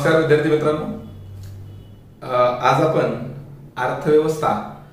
नमस्कार विद्यार्थी मित्रांनो, आज आपण अर्थव्यवस्था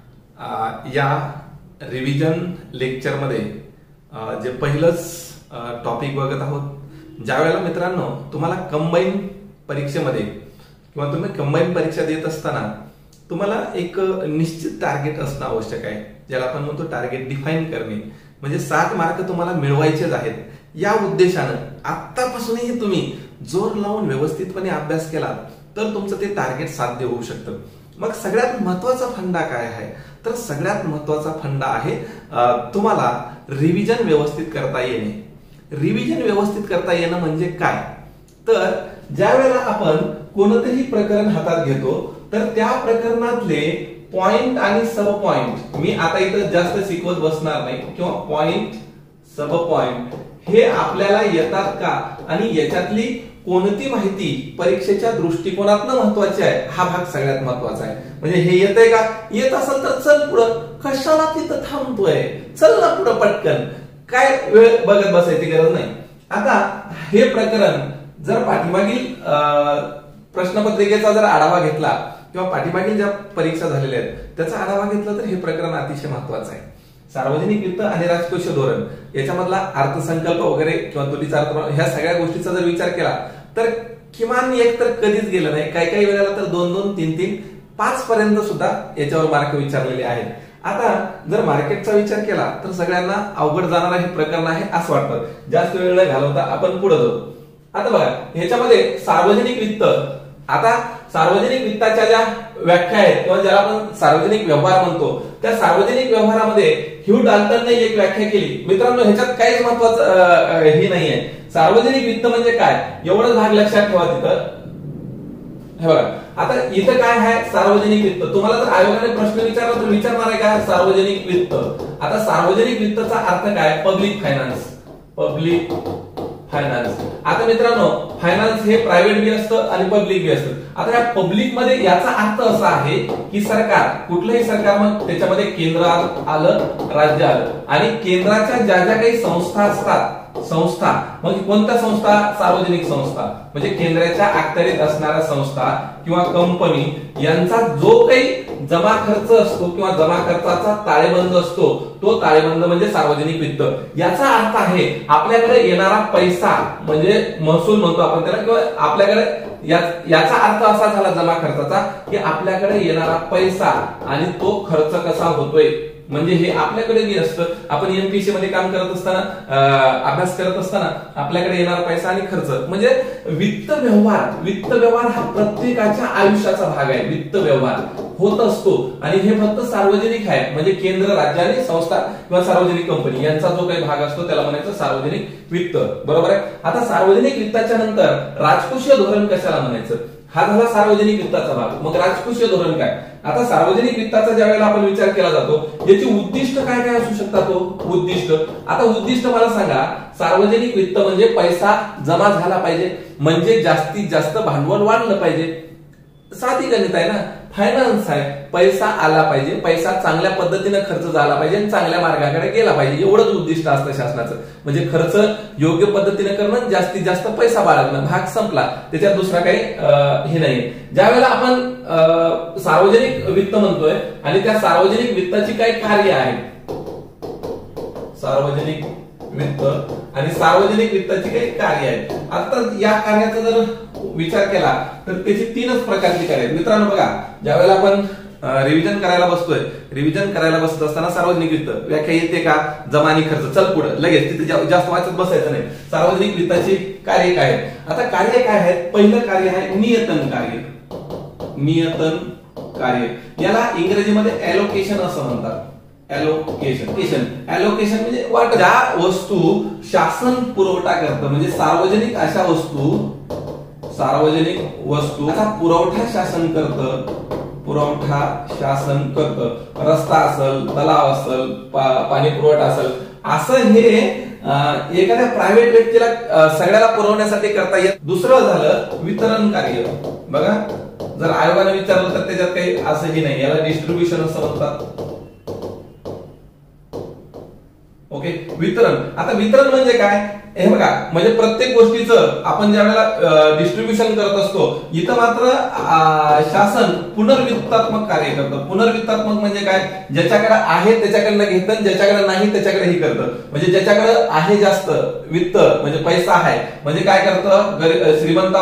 या रिव्हिजन लेक्चर मध्ये जे पहिलंच टॉपिक बघत आहोत. ज्या वेळेला मित्रांनो तुम्हाला कंबाईन परीक्षेमध्ये किंवा तुम्ही कंबाईन परीक्षा देत असताना तुम्हाला एक निश्चित टार्गेट असणं आवश्यक आहे, ज्याला आपण म्हणतो टार्गेट डिफाईन करणे. म्हणजे 60 मार्क तुम्हाला मिळवायचेच आहेत. या उद्देशानं आतापासूनही तुम्ही जोर लावून व्यवस्थितपणे अभ्यास केला तर तुमचं ते टार्गेट साध्य होऊ शकतं. मग सगळ्यात महत्वाचा फंडा काय आहे, तर सगळ्यात महत्वाचा फंडा आहे तुम्हाला रिव्हिजन व्यवस्थित करता येणे. रिव्हिजन व्यवस्थित करता येणं म्हणजे काय, तर ज्या वेळेला आपण कोणतेही प्रकरण हातात घेतो तर त्या प्रकरणातले पॉइंट आणि सब पॉइंट मी आता इथं जास्त शिकवत बसणार नाही, किंवा पॉइंट सब पॉइंट हे आपल्याला येतात का आणि याच्यातली कोणती माहिती परीक्षेच्या दृष्टिकोनातून महत्वाची आहे, हा भाग सगळ्यात महत्वाचा आहे. म्हणजे हे येतंय का, येत असेल तर चल पुढं, कशाला तिथं थांबतोय, चल ना पुढं पटकन, काय वेळ बघत बसायची गरज नाही. आता हे प्रकरण जर पाठीमागील प्रश्नपत्रिकेचा जर आढावा घेतला किंवा पाठीमागील ज्या परीक्षा झालेल्या आहेत त्याचा आढावा घेतला तर हे प्रकरण अतिशय महत्वाचं आहे. सार्वजनिक वित्त आणि राजकोषीय धोरण याच्यामधला अर्थसंकल्प वगैरे किंवा तुटीचा अर्थ ह्या सगळ्या गोष्टीचा जर विचार केला तर किमान एक तर कधीच गेलं नाही, काही काही वेळेला तर 2-2, 3-3, 5 पर्यंत सुद्धा याच्यावर मार्क विचारलेले आहेत. आता जर मार्केटचा विचार केला तर सगळ्यांना अवघड जाणार हे प्रकरण आहे असं वाटतं. जास्त वेळ न घालवता आपण पुढे जाऊ. आता बघा ह्याच्यामध्ये सार्वजनिक वित्त, आता सार्वजनिक वित्ताच्या ज्या व्याख्या आहेत किंवा ज्याला आपण सार्वजनिक व्यवहार म्हणतो, त्या सार्वजनिक व्यवहारामध्ये ह्यू डाल्टनने एक व्याख्या केली. मित्रांनो ह्याच्यात काहीच महत्वाचं हे नाहीये. सार्वजनिक वित्त म्हणजे काय एवढंच भाग लक्षात ठेवा तिथं. हे बघा आता इथं काय आहे सार्वजनिक वित्त, तुम्हाला जर आयोगाने प्रश्न विचारला तर विचारणार आहे काय सार्वजनिक वित्त. आता सार्वजनिक वित्तचा अर्थ काय, पब्लिक फायनान्स. Public finance. आता मित्रांनो फायनान्स हे प्रायव्हेट बी असतं आणि पब्लिक बी असतं. आता या पब्लिक मध्ये याचा अर्थ असा आहे की सरकार, कुठलंही सरकार, मग त्याच्यामध्ये केंद्र आलं, राज्य आलं, आणि केंद्राच्या ज्या ज्या काही संस्था असतात, संस्था मग कोणत्या संस्था, सार्वजनिक संस्था म्हणजे केंद्राच्या अखत्यारीत असणाऱ्या संस्था किंवा कंपनी यांचा जो काही जमा खर्च असतो किंवा जमा खर्चाचा ताळेबंद असतो तो ताळेबंद म्हणजे सार्वजनिक वित्त. याचा अर्थ आहे आपल्याकडे येणारा पैसा म्हणजे महसूल म्हणतो आपण त्याला, किंवा आपल्याकडे याचा अर्थ असा झाला जमा खर्चाचा की आपल्याकडे येणारा पैसा आणि तो खर्च कसा होतोय. म्हणजे हे आपल्याकडे बी असतं. आपण एमपीसी मध्ये काम करत असताना, अभ्यास करत असताना आपल्याकडे येणारा पैसा आणि खर्च म्हणजे वित्त व्यवहार. वित्त व्यवहार हा प्रत्येकाच्या आयुष्याचा भाग आहे. वित्त व्यवहार होत असतो आणि हे फक्त सार्वजनिक आहे, म्हणजे केंद्र, राज्य आणि संस्था किंवा सार्वजनिक कंपनी यांचा जो काही भाग असतो त्याला म्हणायचं सार्वजनिक वित्त. बरोबर आहे. आता सार्वजनिक वित्ताच्या नंतर राजकोषीय धोरण कशाला म्हणायचं, हा झाला सार्वजनिक वित्ताचा भाग. मग राजकोषीय धोरण काय. आता सार्वजनिक वित्ताचा ज्या वेळेला आपण विचार केला जातो याची उद्दिष्ट काय काय असू शकतात. उद्दिष्ट, आता उद्दिष्ट मला सांगा. सार्वजनिक वित्त म्हणजे पैसा जमा झाला पाहिजे, म्हणजे जास्तीत जास्त भांडवल वाढलं पाहिजे. साधी गणित आहे ना. फायनान्स आहे, पैसा आला पाहिजे, पैसा चांगल्या पद्धतीने खर्च झाला पाहिजे आणि चांगल्या मार्गाकडे गेला पाहिजे, एवढंच उद्दिष्ट असतं शासनाचं. म्हणजे खर्च योग्य पद्धतीने करणं, जास्तीत जास्त पैसा बाळगणं, भाग संपला. त्याच्यात दुसरा काही हे नाही. ज्या वेळेला आपण सार्वजनिक वित्त म्हणतोय आणि त्या सार्वजनिक वित्ताची काही कार्य आहेत, सार्वजनिक वित्त आणि सार्वजनिक वित्ताची काही कार्य आहेत. आता या कार्याचा जर विचार केला तर त्याची 3च प्रकारची कार्य आहेत. मित्रांनो बघा, ज्या वेळेला आपण रिव्हिजन करायला बसतोय, रिव्हिजन करायला बसत असताना सार्वजनिक वित्त व्याख्या येते का, जमा आणि खर्च, चल पुढे लगेच, तिथे जास्त वाचत बसायचं नाही. सार्वजनिक वित्ताची कार्य काय आहेत. आता कार्य काय आहेत, पहिलं कार्य आहे नियतन कार्य. नियतन कार्य याला इंग्रजीमध्ये ॲलोकेशन असं म्हणतात. ॲलोकेशन म्हणजे वाटप. ज्या वस्तू शासन पुरवठा करतं, म्हणजे सार्वजनिक अशा वस्तू, सार्वजनिक वस्तूचा पुरवठा शासन करतं. पुरवठा शासन करतं. रस्ता असेल, तलाव असेल, पाणी पुरवठा असेल, असं हे एखाद्या प्रायव्हेट व्यक्तीला सगळ्याला पुरवण्यासाठी करता येत. दुसरं झालं वितरण कार्य. बघा जर आयोगाने विचारलं तर त्याच्यात काही असंही नाही, याला डिस्ट्रीब्युशन असं म्हणतात. ओके, वितरण. आता वितरण म्हणजे काय, हे बघा, म्हणजे प्रत्येक गोष्टीचं आपण ज्या वेळेला डिस्ट्रीब्युशन करत असतो, इथं मात्र शासन पुनर्वित्तात्मक कार्य करतं. पुनर्वित्तात्मक म्हणजे काय, ज्याच्याकडे आहे त्याच्याकडनं घेतं, ज्याच्याकडे नाही त्याच्याकडे ही करतं. म्हणजे ज्याच्याकडे आहे जास्त वित्त म्हणजे पैसा आहे, म्हणजे काय करतं,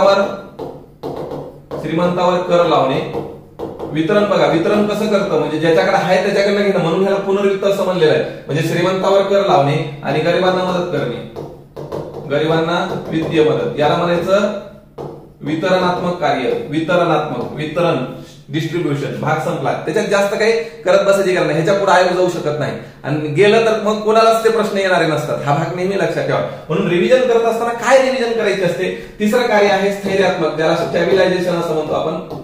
श्रीमंतावर कर लावणे. वितरण बघा, वितरण कसं करतं, म्हणजे ज्याच्याकडे आहे त्याच्याकडनं घेणं, म्हणून ह्याला पुनर्वित्त असं म्हणलेलं आहे. म्हणजे श्रीमंतावर कर लावणे आणि गरिबांना मदत करणे, गरिबांना वित्तीय मदत, याला म्हणायचं वितरणात्मक कार्य. वितरण डिस्ट्रीब्युशन, भाग संपला. त्याच्यात जास्त काही करत बसायची गरज नाही, ह्याच्या पुढे आयोग जाऊ शकत नाही, आणि गेलं तर मग कोणालाच ते प्रश्न येणारे नसतात. हा भाग नेहमी लक्षात ठेवा. म्हणून रिव्हिजन करत असताना काय रिव्हिजन करायची असते. तिसरं कार्य आहे स्थैर्यात्मक, ज्याला स्टॅबिलायझेशन असं म्हणतो आपण.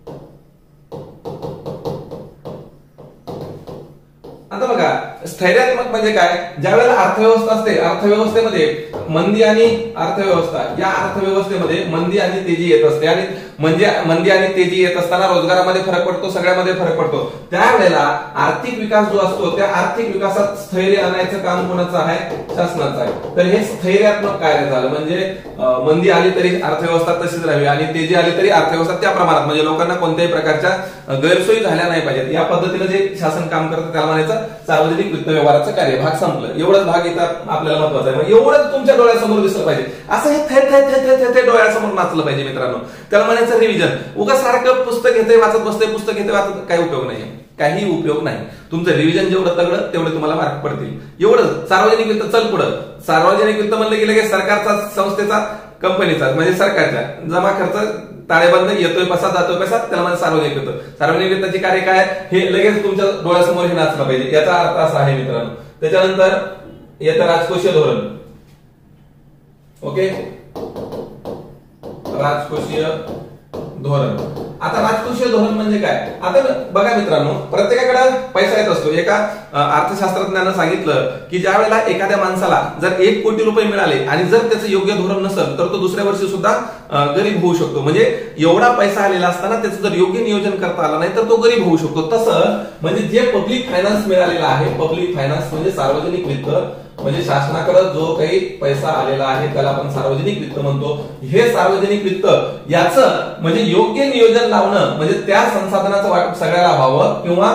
आता बघा, स्थैर्यात्मक म्हणजे काय, ज्या वेळेला अर्थव्यवस्था असते, अर्थव्यवस्थेमध्ये मंदी आणि अर्थव्यवस्था, या अर्थव्यवस्थेमध्ये मंदी आणि तेजी येत असते, आणि म्हणजे मंदी आणि तेजी येत असताना रोजगारामध्ये फरक पडतो, सगळ्यामध्ये फरक पडतो. त्यावेळेला आर्थिक विकास जो असतो, त्या आर्थिक विकासात स्थैर्य आणायचं काम कोणाचं आहे, शासनाचं आहे. तर हे स्थैर्यात्मक कार्य झालं. म्हणजे मंदी आली तरी अर्थव्यवस्था तशीच राहावी, आणि तेजी आली तरी अर्थव्यवस्था त्या प्रमाणात, म्हणजे लोकांना कोणत्याही प्रकारच्या गैरसोयी झाल्या नाही पाहिजेत. या पद्धतीने जे शासन काम करतं त्याला म्हणायचं सार्वजनिक वित्त व्यवहाराचं कार्य. भाग संपलं. एवढंच भाग इथं आपल्याला महत्वाचा आहे. एवढंच तुमच्या डोळ्यासमोर दिसलं पाहिजे. असं हे थे डोळ्यासमोर नाचलं पाहिजे मित्रांनो. त्याला म्हणायचं रिव्हिजन. उगा सारखं पुस्तक घेते वाचत बसते, पुस्तक घेते वाचत, काही उपयोग नाही, काही उपयोग नाही. तुमचं रिव्हिजन जेवढं तगडं तेवढे तुम्हाला मार्क पडतील. एवढंच. सार्वजनिक वित्त, चल पुढं. सार्वजनिक वित्त म्हणलं की लगेच सरकारचा, संस्थेचा, कंपनीचा, म्हणजे सरकारच्या जमा खर्च ताळेबंद, येतोय पैसा जातोय पैसा, त्याला म्हणजे सार्वजनिक वित्त. सार्वजनिक वित्ताची कार्य काय, हे लगेच तुमच्या डोळ्यासमोर हे नाचलं पाहिजे. याचा अर्थ असा आहे मित्रांनो. त्याच्यानंतर येतं राजकोषीय धोरण. ओके, राजकोषीय धोरण. आता राजकोषीय धोरण म्हणजे काय, आता बघा मित्रांनो, प्रत्येकाकडे पैसा येत असतो. एका अर्थशास्त्रज्ञानं सांगितलं की ज्या वेळेला एखाद्या माणसाला जर 1 कोटी रुपये मिळाले आणि जर त्याचं योग्य धोरण नसेल तर तो दुसऱ्या वर्षी सुद्धा गरीब होऊ शकतो. म्हणजे एवढा पैसा आलेला असताना त्याचं जर योग्य नियोजन करता आलं नाही तर तो गरीब होऊ शकतो. तसं म्हणजे जे पब्लिक फायनान्स मिळालेला आहे, पब्लिक फायनान्स म्हणजे सार्वजनिक वित्त, म्हणजे शासनाकडे जो काही पैसा आलेला आहे त्याला आपण सार्वजनिक वित्त म्हणतो. हे सार्वजनिक वित्त याचं म्हणजे योग्य नियोजन लावणं, म्हणजे त्या संसाधनाचं वाटप सगळ्याला व्हावं, किंवा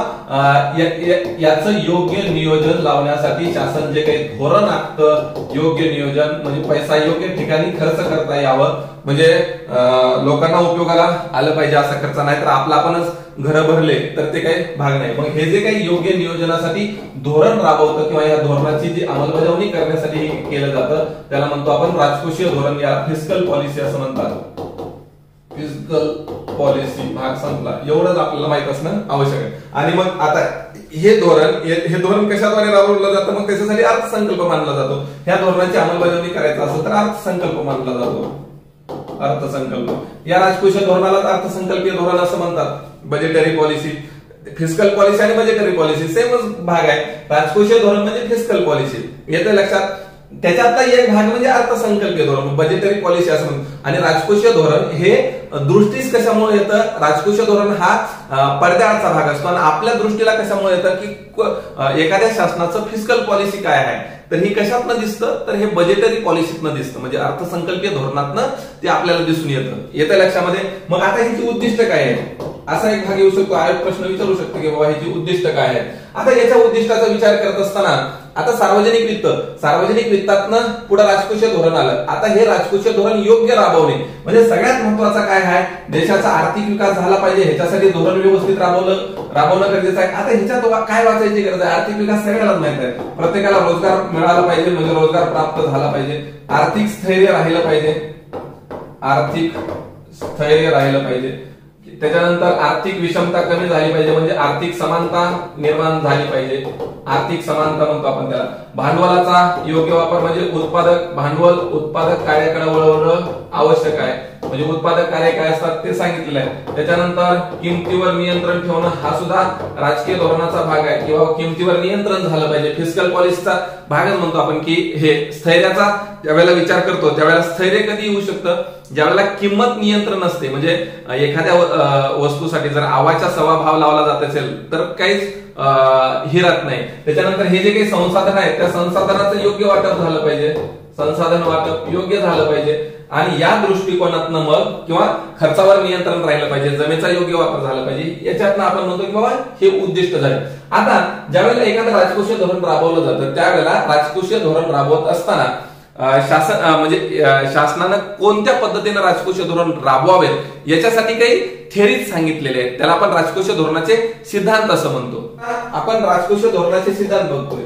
याचं योग्य नियोजन लावण्यासाठी शासन जे काही धोरण आखतं, योग्य नियोजन म्हणजे पैसा योग्य ठिकाणी खर्च करता यावं, म्हणजे लोकांना उपयोगाला आलं पाहिजे असा खर्च, नाही तर आपला आपणच घरं भरले तर ते काही भाग नाही. मग हे जे काही योग्य नियोजनासाठी धोरण राबवतं किंवा या धोरणाची जी अंमलबजावणी करण्यासाठी केलं जातं त्याला म्हणतो आपण राजकोषीय धोरण, या फिस्कल पॉलिसी असं म्हणतात. Fiscal policy. भाग संपला. एवढंच आपल्याला माहित असणं आवश्यक आहे. आणि मग आता हे धोरण कशाद्वारे राबवलं जातं, मग त्याच्यासाठी अर्थसंकल्प मानला जातो. ह्या धोरणाची अंमलबजावणी करायचं असेल तर अर्थसंकल्प मानला जातो. अर्थसंकल्प. या राजकोषीय धोरणाला अर्थसंकल्पीय धोरण असं म्हणतात. बजेटरी पॉलिसी, फिस्कल पॉलिसी आणि बजेटरी पॉलिसी सेमच भाग आहे. राजकोषीय धोरण म्हणजे फिस्कल पॉलिसी, येतं लक्षात. त्याच्यातला एक भाग म्हणजे अर्थसंकल्पीय धोरण, बजेटरी पॉलिसी असं म्हणतो. आणि राजकोषीय धोरण हे दृष्टीस कशामुळे येतं, राजकोषीय धोरण हा पडद्याआडचा भाग असतो, आणि आपल्या दृष्टीला कशामुळे येतं की एखाद्या शासनाचं फिस्कल पॉलिसी काय आहे, तर ही कशातनं दिसतं, तर हे बजेटरी पॉलिसीतनं दिसतं, म्हणजे अर्थसंकल्पीय धोरणातनं ते आपल्याला दिसून येतं लक्षामध्ये. मग आता ह्याची उद्दिष्ट काय आहे, असा एक भाग येऊ शकतो. आयोग प्रश्न विचारू शकतो की बाबा ह्याची उद्दिष्ट काय आहे. आता याच्या उद्दिष्टाचा विचार करत असताना आता सार्वजनिक वित्तातनं पुढे राजकोषीय धोरण आलं. आता हे राजकोषीय धोरण योग्य राबवणे, म्हणजे सगळ्यात महत्वाचा काय आहे, देशाचा आर्थिक विकास झाला पाहिजे, ह्याच्यासाठी धोरण व्यवस्थित राबवणं गरजेचं आहे. आता ह्याच्यात काय वाचायची गरज आहे, आर्थिक विकास सगळ्यालाच माहित आहे. प्रत्येकाला रोजगार मिळाला पाहिजे, म्हणजे रोजगार प्राप्त झाला पाहिजे, आर्थिक स्थैर्य राहिलं पाहिजे, त्याच्यानंतर आर्थिक विषमता कमी झाली पाहिजे, म्हणजे आर्थिक समानता निर्माण झाली पाहिजे. आर्थिक समानता म्हणतो आपण त्याला. भांडवलाचा योग्य वापर, म्हणजे भांडवल उत्पादक कार्याकडे वळवणं आवश्यक आहे. म्हणजे उत्पादक कार्य काय असतात ते सांगितलेलं आहे. त्याच्यानंतर किमतीवर नियंत्रण ठेवणं हा सुद्धा राजकीय धोरणाचा भाग आहे, किंवा किमतीवर नियंत्रण झालं पाहिजे, फिस्कल पॉलिसीचा भागच म्हणतो आपण. की हे स्थैर्याचा ज्यावेळेला विचार करतो त्यावेळेला स्थैर्य कधी येऊ शकतं, ज्यावेळेला किंमत नियंत्रण असते. म्हणजे एखाद्या वस्तूसाठी जर आवाच्या सवा भाव लावला जात असेल तर काहीच हे राहत नाही. त्याच्यानंतर हे जे काही संसाधन आहेत त्या संसाधनाचं योग्य वाटप झालं पाहिजे, संसाधन वाटप योग्य झालं पाहिजे, आणि या दृष्टिकोनातनं मग किंवा खर्चावर नियंत्रण राहिलं पाहिजे, जमेचा योग्य वापर झाला पाहिजे. याच्यातनं आपण म्हणतो की बाबा हे उद्दिष्ट झाले. आता ज्यावेळेला एखादं राजकोषीय धोरण राबवलं जातं त्यावेळेला राजकोषीय धोरण राबवत असताना शासनानं कोणत्या पद्धतीने राजकोषीय धोरण राबवावेत याच्यासाठी काही थेरीज सांगितलेले आहेत. त्याला आपण राजकोषीय धोरणाचे सिद्धांत असं म्हणतो. आपण राजकोषीय धोरणाचे सिद्धांत बघतोय.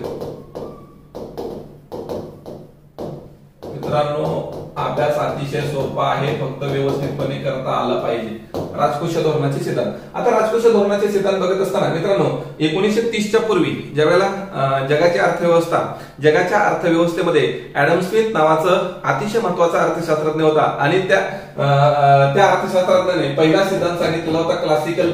मित्रांनो, अभ्यास अतिशय सोपा आहे, फक्त व्यवस्थितपणे करता आलं पाहिजे. राजकोषीय धोरणाचे सिद्धांत. आता राजकोषीय धोरणाचे सिद्धांत बघत असताना मित्रांनो 1930च्या पूर्वी ज्यावेळेला जगाच्या अर्थव्यवस्थेमध्ये ऍडम स्मिथ नावाचं अतिशय महत्वाचा अर्थशास्त्रज्ञ होता, आणि त्या अर्थशास्त्रज्ञाने पहिला सिद्धांत सांगितलेला होता क्लासिकल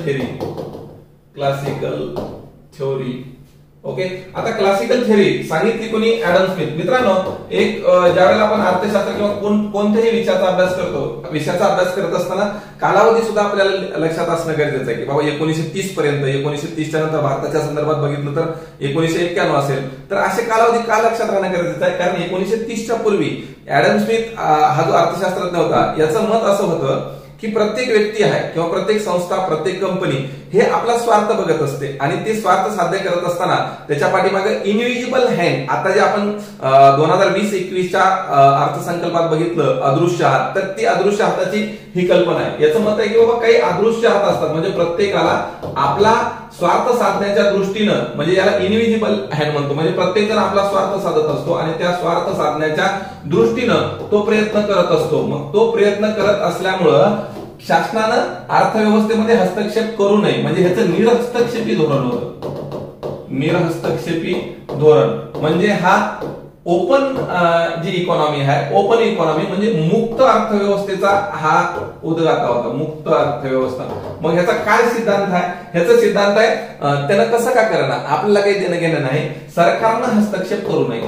थ्योरी. ओके, आता क्लासिकल थेअरी सांगितली कोणी? Adam Smith. मित्रांनो, एक ज्यावेळेला आपण अर्थशास्त्र किंवा कोणत्याही विषयाचा अभ्यास करत असताना कालावधी सुद्धा आपल्याला लक्षात असणं गरजेचं आहे. की बाबा 1930 पर्यंत, 1930च्या नंतर भारताच्या संदर्भात बघितलं तर 1991 असेल, तर असे कालावधी का लक्षात राहणं गरजेचं आहे? कारण 1930च्या पूर्वी ऍडम स्मिथ हा जो अर्थशास्त्रज्ञ होता याचं मत असं होतं की प्रत्येक व्यक्ती आहे किंवा प्रत्येक संस्था, प्रत्येक कंपनी हे आपला स्वार्थ बघत असते, आणि ते स्वार्थ साध्य करत असताना त्याच्या पाठीमागे इनविजिबल हँड, आता जे आपण 2020-21च्या अर्थसंकल्पात बघितलं अदृश्य हात, तर ती अदृश्य हाताची ही कल्पना आहे. याचं मत आहे की बाबा काही अदृश्य हात असतात, म्हणजे प्रत्येकाला आपला स्वार्थ साधण्याच्या दृष्टीनं, म्हणजे याला इनविजिबल हँड म्हणतो, म्हणजे प्रत्येक जण आपला स्वार्थ साधत असतो आणि त्या स्वार्थ साधण्याच्या दृष्टीनं तो प्रयत्न करत असतो. मग तो प्रयत्न करत असल्यामुळं शासनानं अर्थव्यवस्थेमध्ये हस्तक्षेप करू नये, म्हणजे ह्याचं निरहस्तक्षेपी धोरण होतं. निरहस्तक्षेपी धोरण म्हणजे हा ओपन जी इकॉनॉमी आहे, ओपन इकॉनॉमी म्हणजे मुक्त अर्थव्यवस्थेचा हा उद्गाता होता, मुक्त अर्थव्यवस्था. मग ह्याचा काय सिद्धांत आहे? ह्याचा सिद्धांत आहे त्यानं कसं का करणार, आपल्याला काही देणं घेणं नाही, सरकारनं हस्तक्षेप करू नये.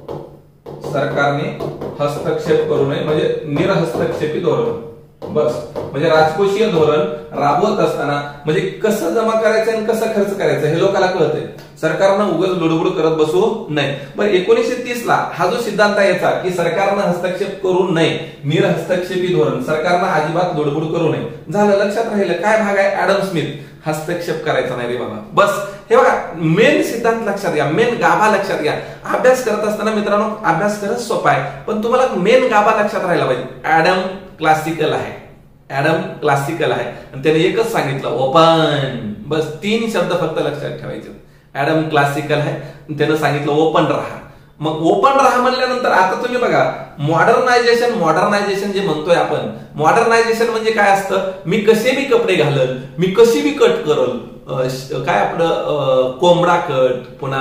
सरकारने हस्तक्षेप करू नये म्हणजे निरहस्तक्षेपी धोरण. बस, म्हणजे राजकोषीय धोरण राबवत असताना म्हणजे कसं जमा करायचं आणि कसं खर्च करायचं हे लोकांना कळतंय. सरकारनं उगाच लुडबुड करत बसू नये. पण 1930ला हा जो सिद्धांत आहे याचा की सरकारनं हस्तक्षेप करू नये, निरहस्तक्षेपी धोरण, सरकारनं अजिबात लुडबुड करू नये, झालं. लक्षात राहिलं काय भाग आहे? ऍडम स्मिथ, हस्तक्षेप करायचा नाही रे बाबा. बस, हे बघा मेन सिद्धांत लक्षात घ्या, मेन गाभा लक्षात घ्या. अभ्यास करत असताना मित्रांनो अभ्यास करत सोपा आहे, पण तुम्हाला मेन गाभा लक्षात राहायला पाहिजे. ऍडम क्लासिकल आहे, ऍडम क्लासिकल आहे, आणि त्याने एकच सांगितलं ओपन. बस 3 शब्द फक्त लक्षात ठेवायचे. ऍडम क्लासिकल आहे, त्यानं सांगितलं ओपन राहा. मग ओपन राहा म्हणल्यानंतर आता तुम्ही बघा मॉडर्नायझेशन जे म्हणतोय आपण, मॉडर्नायझेशन म्हणजे काय असतं? मी कसे बी कपडे घालल, मी कशी बी कट करल, काय आपलं कोंबडा कट, पुन्हा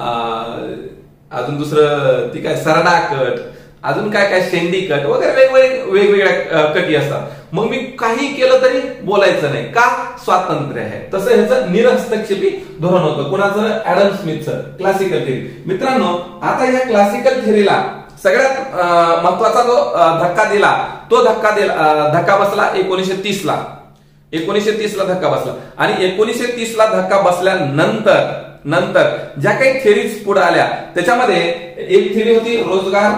अजून दुसरं ती काय सरडा कट, अजून काय काय शेंडी कट वगैरे वेगवेगळ्या कटी असतात. मग मी काही केलं तरी बोलायचं नाही का? स्वातंत्र्य आहे. तसं ह्याचं निरहस्तक्षेपी धोरण होतं. कुणाचं? ऍडम स्मिथचं क्लासिकल थेअरी. मित्रांनो, आता या क्लासिकल थेअरीला सगळ्यात महत्वाचा जो धक्का दिला, तो धक्का बसला 1930ला. 1930ला धक्का बसला, आणि 1930ला धक्का बसल्यानंतर ज्या काही थेअरीज पुढे आल्या त्याच्यामध्ये एक थेअरी होती रोजगार,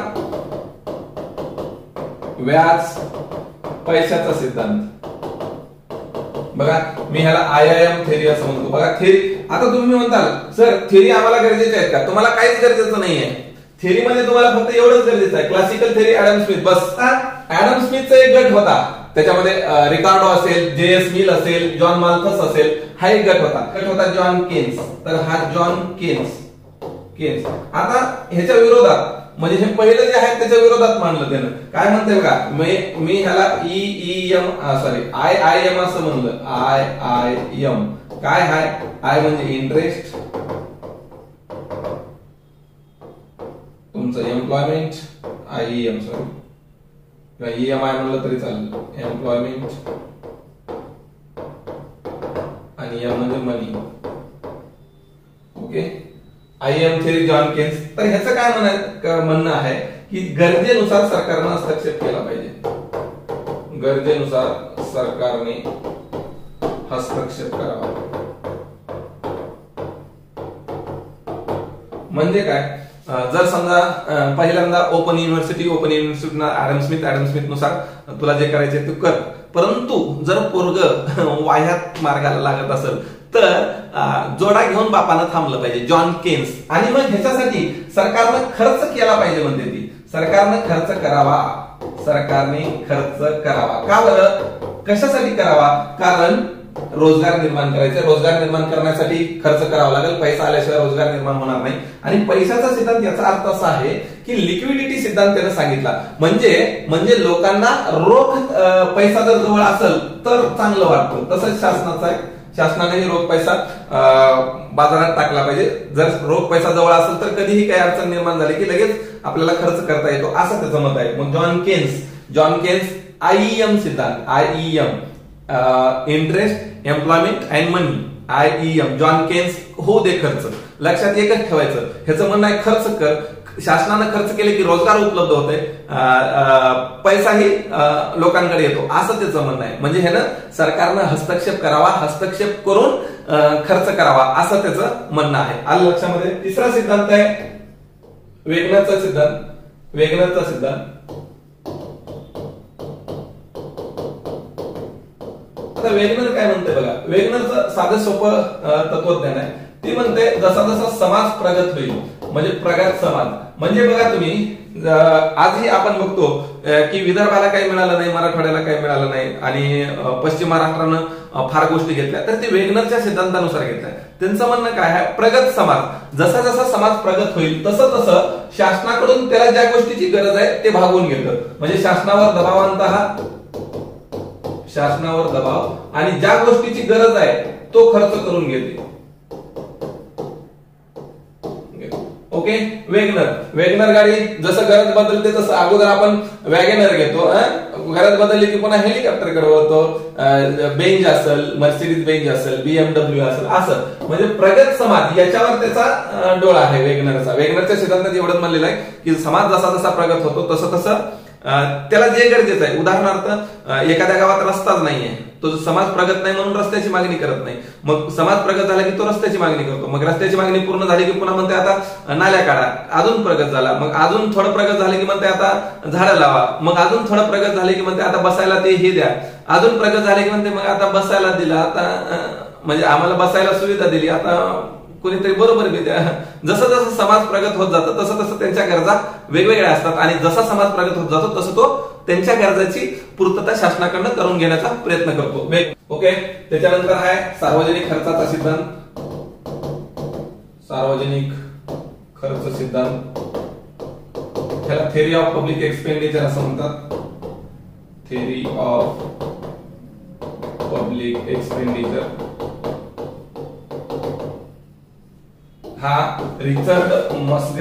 व्याज, पैशाचा सिद्धांत. बघा, मी ह्याला IIM थेअरी असं म्हणतो. बघा थेअरी, आता तुम्ही म्हणताल सर थेअरी आम्हाला गरजेचे आहेत का? तुम्हाला काहीच गरजेचं नाहीये. थेअरीमध्ये तुम्हाला फक्त एवढंच गरजेचं आहे, क्लासिकल थेअरी ऍडम स्मिथ. बस, ऍडम स्मिथचा एक गट होता, त्याच्यामध्ये रिकार्डो असेल, JS मिल असेल, जॉन माल्थस असेल, हा एक गट होता जॉन केन्स. तर हा जॉन केन्स. आता ह्याच्या विरोधात, म्हणजे हे पहिलं जे आहे त्याच्या विरोधात मानलं त्यानं. काय म्हणते बघा, मी ह्याला IIM असं म्हणलं. IIM काय आहे? आय म्हणजे इंटरेस्ट, तुमचं एम्प्लॉयमेंट, IEM किंवा EMI म्हणलं तरी चालेल, एम्प्लॉयमेंट आणि एम म्हणजे money. Okay, IEM theory John Keynes. तर ह्याचं काय म्हणणं आहे की गरजेनुसार सरकारनं हस्तक्षेप केला पाहिजे. गरजेनुसार सरकारने हस्तक्षेप करावा. म्हणजे काय, जर समजा पहिल्यांदा ओपन युनिव्हर्सिटीना ऍडम स्मिथ नुसार तुला जे करायचे ते कर, परंतु जर पोरग वाह्यात मार्गाला लागत असेल तर जोडा घेऊन बापानं थांबलं पाहिजे, जॉन केन्स. आणि मग ह्याच्यासाठी सरकारनं खर्च केला पाहिजे म्हणते ती. सरकारनं खर्च करावा, सरकारने खर्च करावा. का बरं, कशासाठी करावा? कारण रोजगार निर्माण करायचे. रोजगार निर्माण करण्यासाठी खर्च करावा लागेल. पैसा आल्याशिवाय रोजगार निर्माण होणार नाही. आणि पैशाचा सिद्धांत याचा अर्थ असा आहे की लिक्विडिटी सिद्धांत त्यानं सांगितला. म्हणजे लोकांना रोख पैसा जर जवळ असेल तर चांगलं वाटतं. तसंच शासनाचा आहे, शासनानेही रोख पैसा बाजारात टाकला पाहिजे. जर रोख पैसा जवळ असेल तर कधीही काही अडचण निर्माण झाली की लगेच आपल्याला खर्च करता येतो, असं त्याचं मत आहे. मग जॉन केन्स IEM सिद्धांत, IEM interest, employment and money, IEM John Keynes होऊ दे खर्च. लक्षात एकच ठेवायचं, ह्याचं म्हणणं आहे खर्च कर. शासनानं खर्च केले की रोजगार उपलब्ध होते, पैसाही लोकांकडे येतो, असं त्याचं म्हणणं आहे. म्हणजे ह्यानं सरकारनं हस्तक्षेप करावा, हस्तक्षेप करून खर्च करावा, असं त्याचं म्हणणं आहे. आलं लक्षामध्ये. तिसरा सिद्धांत आहे वेगनरचा सिद्धांत. वेगनरचा सिद्धांत आता वेगनर काय म्हणते बघा. वेगनरचं साधं सोपं तत्वज्ञान आहे. ती म्हणते जसा जसा समाज प्रगत होईल, म्हणजे प्रगत समाज, म्हणजे बघा तुम्ही आजही आपण बघतो की विदर्भाला काही मिळालं नाही, मराठवाड्याला काही मिळालं नाही आणि पश्चिम महाराष्ट्रानं फार गोष्टी घेतल्या, तर ते वेगनरच्या सिद्धांतानुसार घेतल्या. त्यांचं म्हणणं काय आहे, प्रगत समाज, जसा जसा समाज प्रगत होईल तसं तसं शासनाकडून त्याला ज्या गोष्टीची गरज आहे ते भागवून घेतं. म्हणजे शासनावर दबाव आणता हा, शासनावर दबाव आणि ज्या गोष्टीची गरज आहे तो खर्च करून घेते. ओके, वेगनर गाडी जसं गरज बदलते तसं अगोदर आपण वॅगनर घेतो, गरज बदलली की पुन्हा हेलिकॉप्टर कडे वळतो, बेंज असेल, मर्सिडीज बेंज असेल, BMW असेल, असं. म्हणजे प्रगत समाज याच्यावर त्याचा डोळा आहे वेगनरचा. वेगनरच्या सिद्धांतात एवढंच म्हणलेलं आहे की समाज जसा जसा प्रगत होतो तसं तसं त्याला जे गरजेचं आहे. उदाहरणार्थ एखाद्या गावात रस्ताच नाहीये, तो समाज प्रगत नाही म्हणून रस्त्याची मागणी करत नाही. मग समाज प्रगत झाला की तो रस्त्याची मागणी करतो. मग रस्त्याची मागणी पूर्ण झाली की पुन्हा म्हणते आता नाल्या काढा. अजून प्रगत झाला, मग अजून थोडं प्रगत झाले की म्हणते आता झाडं लावा. मग अजून थोडं प्रगत झाले की म्हणते आता बसायला ते हे द्या. अजून प्रगत झाले की म्हणते मग आता बसायला दिला, आता म्हणजे आम्हाला बसायला सुविधा दिली, आता कोणीतरी बरोबर बी द्या. जसं जसं समाज प्रगत होत जातं तसं तसं त्यांच्या गरजा वेगवेगळ्या असतात आणि जसा समाज प्रगत होत जातो तसं तो त्यांच्या गरजाची पूर्तता शासनाकडनं करून घेण्याचा प्रयत्न करतो. ओके, त्याच्यानंतर आहे सार्वजनिक खर्चाचा सिद्धांत. सार्वजनिक खर्च सिद्धांत, त्याला थेरी ऑफ पब्लिक एक्सपेंडिचर असं म्हणतात. थेरी ऑफ पब्लिक एक्सपेंडिचर हा रिचर्ड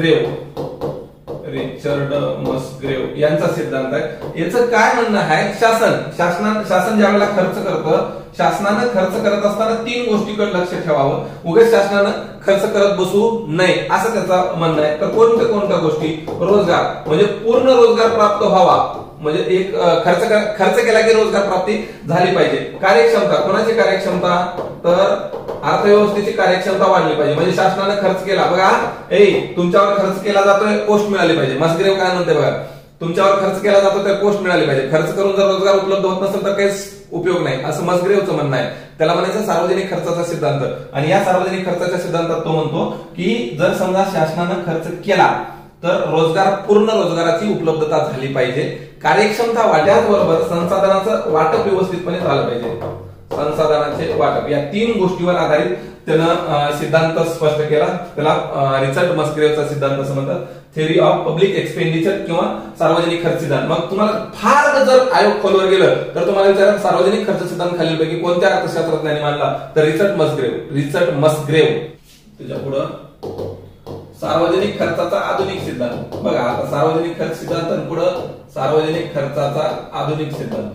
मस्ग्रेव यांचा सिद्धांत आहे. याचं काय म्हणणं आहे, शासन ज्या वेळेला खर्च करतं, शासनानं खर्च करत असताना 3 गोष्टीकडे लक्ष ठेवावं. उगाच शासनानं खर्च करत बसू नये असं त्याचं म्हणणं आहे. तर कोणत्या गोष्टी, रोजगार, म्हणजे पूर्ण रोजगार प्राप्त व्हावा, म्हणजे एक खर्च केला की रोजगार प्राप्ती झाली पाहिजे. कार्यक्षमता, कोणाची कार्यक्षमता, तर अर्थव्यवस्थेची कार्यक्षमता वाढली पाहिजे. म्हणजे शासनाने खर्च केला, बघा तुमच्यावर खर्च केला जातोय, पोस्ट मिळाली पाहिजे. मस्ग्रेव काय म्हणते बघा, तुमच्यावर खर्च केला जातो तर पोस्ट मिळाली पाहिजे. खर्च करून जर रोजगार उपलब्ध होत नसेल तर काहीच उपयोग नाही, असं मस्ग्रेवचं म्हणणं आहे. त्याला म्हणायचं सार्वजनिक खर्चाचा सिद्धांत. आणि या सार्वजनिक खर्चाच्या सिद्धांतात तो म्हणतो की जर समजा शासनानं खर्च केला तर पूर्ण रोजगाराची उपलब्धता झाली पाहिजे, कार्यक्षमता वाढल्याबरोबर संसाधनाचं वाटप व्यवस्थितपणे झालं पाहिजे. संसाधनाचे वाटप, या 3 गोष्टीवर आधारित त्यानं सिद्धांत स्पष्ट केला. त्याला रिचर्ड मस्ग्रेवचा सिद्धांत असं म्हणतात, थेरी ऑफ पब्लिक एक्सपेंडिचर किंवा सार्वजनिक खर्च सिद्धांत. मग तुम्हाला फार जर आयोग खोलवर गेलं तर तुम्हाला विचारा सार्वजनिक खर्च सिद्धांत खालीलपैकी कोणत्या अर्थशास्त्रज्ञांनी मांडला, तर रिचर्ड मस्ग्रेव. त्याच्या पुढं सार्वजनिक खर्चाचा आधुनिक सिद्धांत. बघा आता सार्वजनिक खर्च सिद्धांत आणि पुढं सार्वजनिक खर्चाचा आधुनिक सिद्धांत.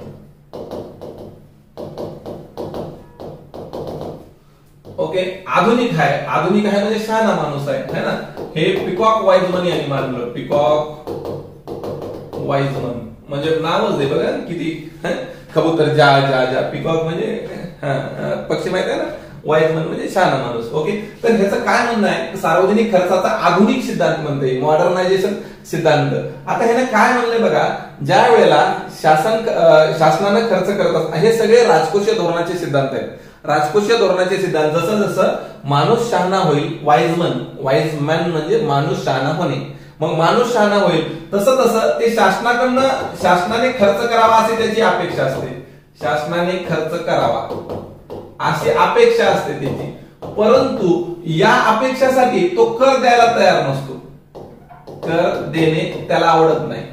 ओके, आधुनिक आहे म्हणजे शहाणा माणूस आहे ना. हे पिकॉक वाईजमन यांनी मांडलं. पिकॉक वाईजमन म्हणजे नावच आहे बघा किती. कबूतर जा पिकॉक म्हणजे पक्षी माहिती आहे ना. वाईजमन म्हणजे शहाणा माणूस. ओके, तर ह्याचं काय म्हणणं आहे, सार्वजनिक खर्चाचा आधुनिक सिद्धांत म्हणते, मॉडर्नायझेशन सिद्धांत. आता ह्याने काय म्हणलंय बघा, ज्या वेळेला शासनानं खर्च करत असतात, हे सगळे राजकोषीय धोरणाचे सिद्धांत आहेत. राजकोषीय धोरणाचे सिद्धांत जसं जसं माणूस शहाणा होईल, वाईजमॅन म्हणजे माणूस शहाणा होणे, मग माणूस शहाणा होईल तसं तसं ते शासनाने खर्च करावा अशी त्याची अपेक्षा असते. शासनाने खर्च करावा अशी अपेक्षा असते त्याची, परंतु या अपेक्षासाठी तो कर द्यायला तयार नसतो. कर देणे त्याला आवडत नाही.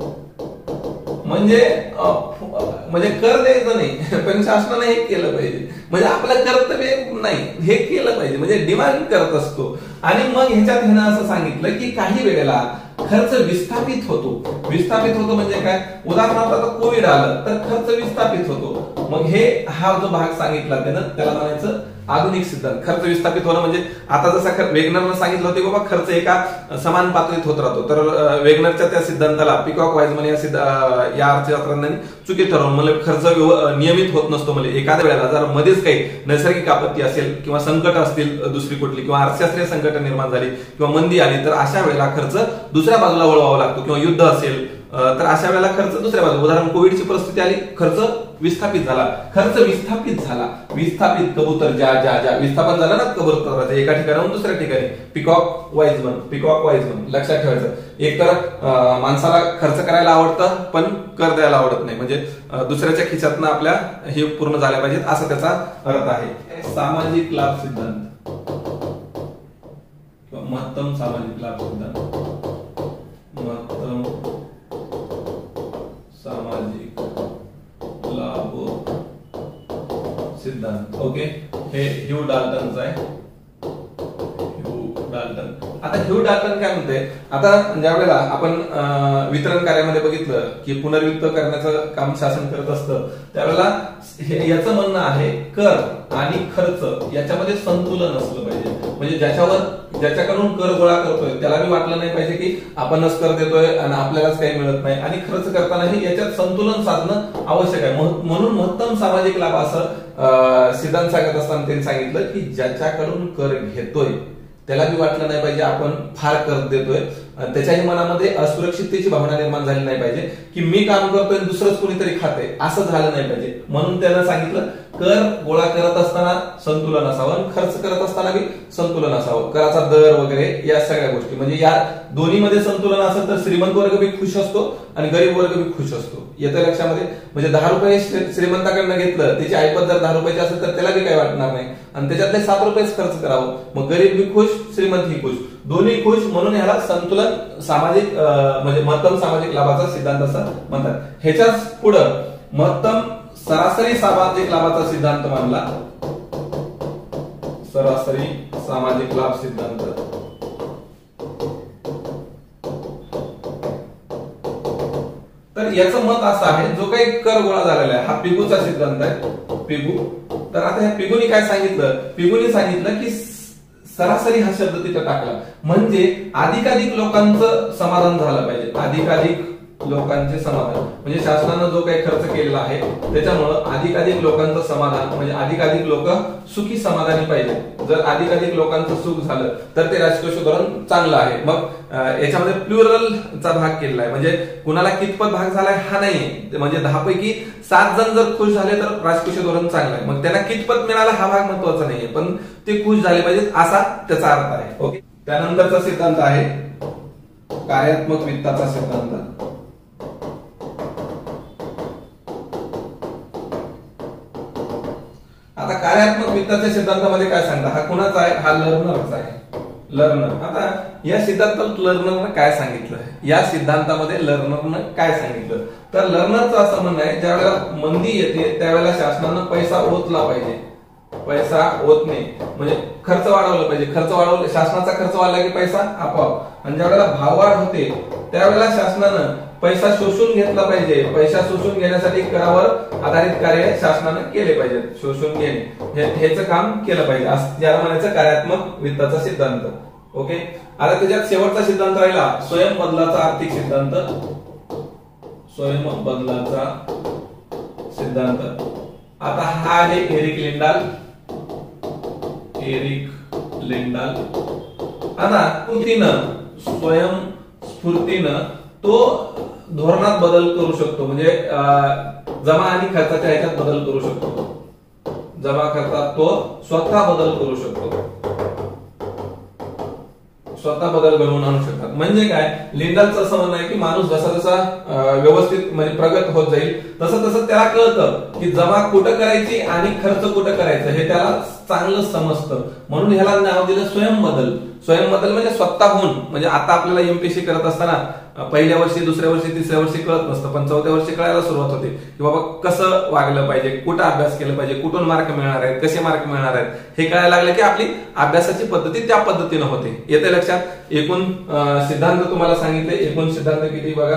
म्हणजे कर द्यायचं नाही, पण शासनाने हे केलं पाहिजे, म्हणजे आपलं कर्तव्य नाही हे केलं पाहिजे, म्हणजे डिमांड करत असतो. आणि मग ह्याच्यात ह्यानं असं सांगितलं की काही वेळेला खर्च विस्थापित होतो म्हणजे काय, उदाहरणार्थ आता कोविड आलं तर खर्च विस्थापित होतो. मग हा जो भाग सांगितला त्याला म्हणायचं आधुनिक सिद्धांत. खर्च विस्थापित होणं म्हणजे आता जसा वेगनरनं सांगितलं होतं बाबा खर्च एका समान पातळीत होत राहतो, तर वेगनरच्या त्या सिद्धांताला पिकॉक वाईजमन या अर्थशास्त्रज्ञांनी चुकी ठरवून म्हणजे खर्च नियमित होत नसतो. म्हणजे एखाद्या वेळेला जर मध्येच काही नैसर्गिक आपत्ती असेल किंवा संकट असतील दुसरी कुठली किंवा अर्थशास्त्रीय संकट निर्माण झाली किंवा मंदी आली, तर अशा वेळेला खर्च दुसऱ्या बाजूला वळवावा लागतो. किंवा युद्ध असेल तर अशा वेळेला खर्च दुसऱ्या बाजूला, उदाहरण कोविडची परिस्थिती आली, खर्च विस्थापित झाला. कबूतर जा विस्थापन झालं ना कबूतराचं एका ठिकाणाहून दुसऱ्या ठिकाणी. पिकॉक वाईजमन लक्षात ठेवायचं. एक तर माणसाला खर्च करायला आवडतं पण कर द्यायला आवडत नाही, म्हणजे दुसऱ्याच्या खिशातनं आपल्या हे पूर्ण झाल्या पाहिजेत असा त्याचा अर्थ आहे. सामाजिक लाभ सिद्धांत किंवा महत्तम सामाजिक लाभ सिद्धांत. महत्तम सामाजिक लाभ सिद्धांत. ओके, हे ह्यू डाल्टनचं आहे. आता ह्यू डाल्टन काय म्हणते, आता ज्या वेळेला आपण वितरण कार्यामध्ये बघितलं की पुनर्वित्त करण्याचं काम शासन करत असतं, त्यावेळेला याचं म्हणणं आहे कर आणि खर्च याच्यामध्ये संतुलन असलं पाहिजे. म्हणजे ज्याच्याकडून कर गोळा करतोय त्याला बी वाटलं नाही पाहिजे की आपणच कर देतोय आणि आपल्यालाच काही मिळत नाही, आणि खर्च करतानाही याच्यात संतुलन साधणं आवश्यक आहे. म्हणून महत्तम सामाजिक लाभ असं सिद्धांत सांगत असताना त्यांनी सांगितलं की ज्याच्याकडून कर घेतोय त्याला बी वाटलं नाही पाहिजे आपण फार कर देतोय, त्याच्याही मनामध्ये असुरक्षिततेची भावना निर्माण झाली नाही पाहिजे की मी काम करतोय दुसरंच कोणीतरी खाते, असं झालं नाही पाहिजे. म्हणून त्यानं सांगितलं कर गोळा करत असताना संतुलन असावं, खर्च करत असताना बी संतुलन असावं, कराचा दर वगैरे या सगळ्या गोष्टी. म्हणजे या दोन्हीमध्ये संतुलन असेल तर श्रीमंत वर्ग बी खुश असतो आणि गरीब वर्ग बी खुश असतो. येत्या लक्षामध्ये, म्हणजे 10 रुपये श्रीमंताकडनं घेतलं, त्याची ऐपत जर 10 रुपयाची असेल तर त्याला बी काही वाटणार नाही आणि त्याच्यातले 7 रुपयेच खर्च करावं. मग गरीब बी खुश, श्रीमंत ही खुश, दोन्ही खुश. म्हणून ह्याला संतुलन सामाजिक म्हणजे महत्तम सामाजिक लाभाचा सिद्धांत असं म्हणतात. ह्याच्याच पुढं महत्तम सरासरी सामाजिक लाभाचा सिद्धांत मानला. सरासरी सामाजिक लाभ सिद्धांत. तर याचं मत असं आहे, जो काही कर गोळा झालेला आहे हा पिगूचा सिद्धांत आहे. पिगू. तर आता ह्या पिगूनी काय सांगितलं, पिगूनी सांगितलं की सरासरी हा शब्द तिथं टाकला म्हणजे अधिकाधिक लोकांचं समाधान झालं पाहिजे. अधिकाधिक लोकांचे समाधान म्हणजे शासनानं जो काही खर्च केलेला आहे त्याच्यामुळं अधिकाधिक लोकांचं समाधान म्हणजे अधिकाधिक लोक सुखी समाधानी पाहिजे. जर अधिकाधिक लोकांचं सुख झालं तर ते राजकोषीय धोरण चांगलं आहे. मग याच्यामध्ये प्लुरलचा भाग केलेला आहे, म्हणजे कुणाला कितपत भाग झालाय हा नाहीये. म्हणजे 10 पैकी 7 जण जर खुश झाले तर राजकोषीय धोरण चांगलं आहे. मग त्यांना कितपत मिळाला हा भाग महत्वाचा नाहीये, पण ते खुश झाले पाहिजेत असा त्याचा अर्थ आहे. ओके, त्यानंतरचा सिद्धांत आहे कार्यात्मक वित्ताचा सिद्धांत. आता कार्यात्मक वित्ताच्या सिद्धांतामध्ये काय सांगता, हा कुणाचा आहे, हा लर्नरचा आहे. लर्नर. आता या सिद्धांतात लर्नरनं काय सांगितलं, या सिद्धांतामध्ये लर्नरनं काय सांगितलं, तर लर्नरचं असं म्हणणं आहे ज्या वेळेला मंदी येते त्यावेळेला शासनानं पैसा ओतला पाहिजे. पैसा होत नाही, म्हणजे खर्च वाढवला पाहिजे. खर्च वाढवला, शासनाचा खर्च वाढला की पैसा आपोआप. आणि ज्या वेळेला भाववाढ होते त्यावेळेला शासनानं पैसा शोषून घेतला पाहिजे. पैसा शोषून घेण्यासाठी करावर आधारित कार्य शासनानं केले पाहिजे. शोषून घेणे हेच काम केलं पाहिजे, ज्याला म्हणायचं कार्यात्मक वित्ताचा सिद्धांत. ओके. आता त्याच्यात शेवटचा सिद्धांत राहिला स्वयं बदलाचा आर्थिक सिद्धांत. स्वयं बदलाचा सिद्धांत. आता हा आहे एरिक लिंडाल. आता स्वयंस्फूर्तीनं तो धोरणात बदल करू शकतो, म्हणजे जमा आणि खर्चाच्या ह्याच्यात बदल करू शकतो. जमा खर्चात तो स्वतः बदल करू शकतो, स्वतः बदल घडवून आणू शकतात. म्हणजे काय, लिंडालचं असं म्हणणं आहे की माणूस जसा जसा व्यवस्थित म्हणजे प्रगत होत जाईल तसं तसं त्याला कळतं की जमा कुठं करायची आणि खर्च कुठं करायचं हे त्याला चांगलं समजतं. म्हणून ह्याला नाव दिलं स्वयंबदल. स्वयंबदल म्हणजे स्वतःहून. म्हणजे आता आपल्याला एमपीएससी करत असताना पहिल्या वर्षी, दुसऱ्या वर्षी, तिसऱ्या वर्षी कळत नसतं, पण चौथ्या वर्षी कळायला सुरुवात होते की बाबा कसं वागलं पाहिजे, कुठं अभ्यास केला पाहिजे, कुठून मार्क मिळणार आहेत, कसे मार्क मिळणार आहेत हे कळायला लागलं की आपली अभ्यासाची पद्धती त्या पद्धतीनं होते. येते लक्षात. एकूण सिद्धांत तुम्हाला सांगितले. एकूण सिद्धांत किती बघा,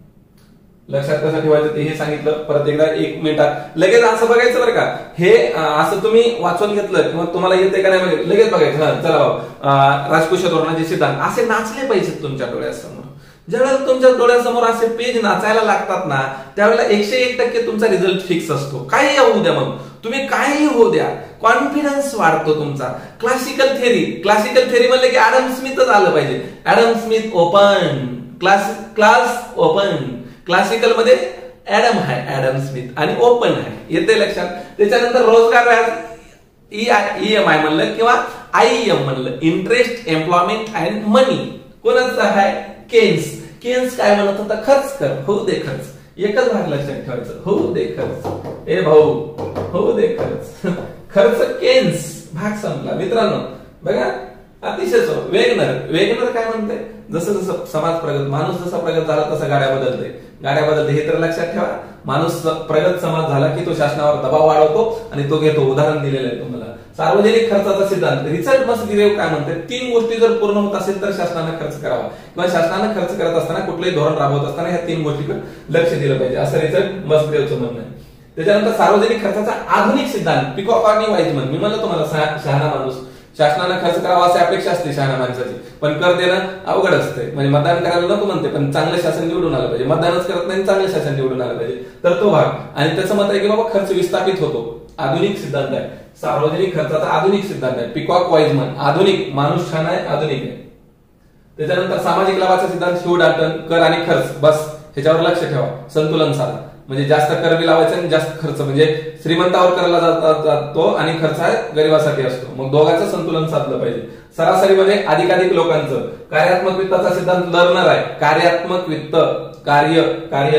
लक्षात कसं ठेवायचं ते हे सांगितलं. परत एकदा 1 मिनिटात लगेच असं बघायचं बरं का. हे असं तुम्ही वाचून घेतलं किंवा तुम्हाला येते का नाही लगेच बघायचं. चला राजकोषीय धोरणाचे सिद्धांत असे नाचले पाहिजेत तुमच्या डोळ्यासमोर. ज्यावेळेला तुमच्या डोळ्यासमोर असे पेज नाचायला लागतात ना त्यावेळेला 101% तुमचा रिझल्ट फिक्स असतो. काही होऊ द्या, मग तुम्ही काही होऊ द्या, कॉन्फिडन्स वाढतो तुमचा. क्लासिकल थेरी म्हणलं की ऍडम स्मिथच आलं पाहिजे. Adam Smith open class open. Classical मध्ये ऍडम आहे, ऍडम स्मिथ, आणि ओपन आहे. येते लक्षात. त्याच्यानंतर रोजगार व्याज ईएमआय म्हणलं किंवा आयईएम म्हणलं, इंटरेस्ट, एम्प्लॉयमेंट अँड मनी. कोणाचं आहे, केन्स काय म्हणत होता, खर्च कर, होऊ दे खर्च. एकच भाग लक्षात ठेवायचं, होऊ दे खर्च. ए भाऊ, होऊ दे खर्च. खर्च केन्स, भाग संपला. मित्रांनो बघा, अतिशय वेगनर काय म्हणते, जसं जसं समाज प्रगत, माणूस जसा प्रगत झाला तसा गाड्या बदलते हे तर लक्षात ठेवा. माणूस प्रगत समाज झाला की तो शासनावर दबाव वाढवतो आणि तो घेतो. उदाहरण दिलेलं आहे तुम्हाला. सार्वजनिक खर्चाचा सिद्धांत, रिचर्ड मस्किरेव काय म्हणते, 3 गोष्टी जर पूर्ण होत असेल तर शासनानं खर्च करावा, किंवा शासनानं खर्च करत असताना कुठलंही धोरण राबवत असताना ह्या 3 गोष्टीकडे लक्ष दिलं पाहिजे, असं रिचर्ड मस्किरेवचं म्हणणं आहे. त्याच्यानंतर सार्वजनिक खर्चाचा आधुनिक सिद्धांत, पिकॉक आणि वाईजमन. मी म्हणलं तुम्हाला शहाणा माणूस, शासनानं खर्च करावा अशी अपेक्षा असते शहाणा माणसाची, पण कर देणं अवघड असते. म्हणजे मतदान करायला नको म्हणते, पण चांगलं शासन निवडून आलं पाहिजे. मतदानच करत नाही, चांगलं शासन निवडून आलं पाहिजे, तर तो भाग. आणि त्याचं मत आहे की बाबा खर्च विस्थापित होतो. आधुनिक सिद्धांत आहे, सार्वजनिक खर्चाचा आधुनिक सिद्धांत आहे. पिकॉक वाईजमन, आधुनिक, माणूस छान आहे, आधुनिक आहे. त्याच्यानंतर सामाजिक लाभाचा सिद्धांत, ह्यू डाल्टन, कर आणि खर्च, बस ह्याच्यावर लक्ष ठेवा. संतुलन साधा, म्हणजे जास्त कर बी लावायचा आणि जास्त खर्च, म्हणजे श्रीमंतावर करायला जातो आणि खर्च आहे गरिबासाठी असतो. मग दोघांचं संतुलन साधलं पाहिजे. सरासरीमध्ये अधिकाधिक लोकांचं. कार्यात्मक वित्ताचा सिद्धांत लर्नर आहे. कार्यात्मक वित्त, कार्य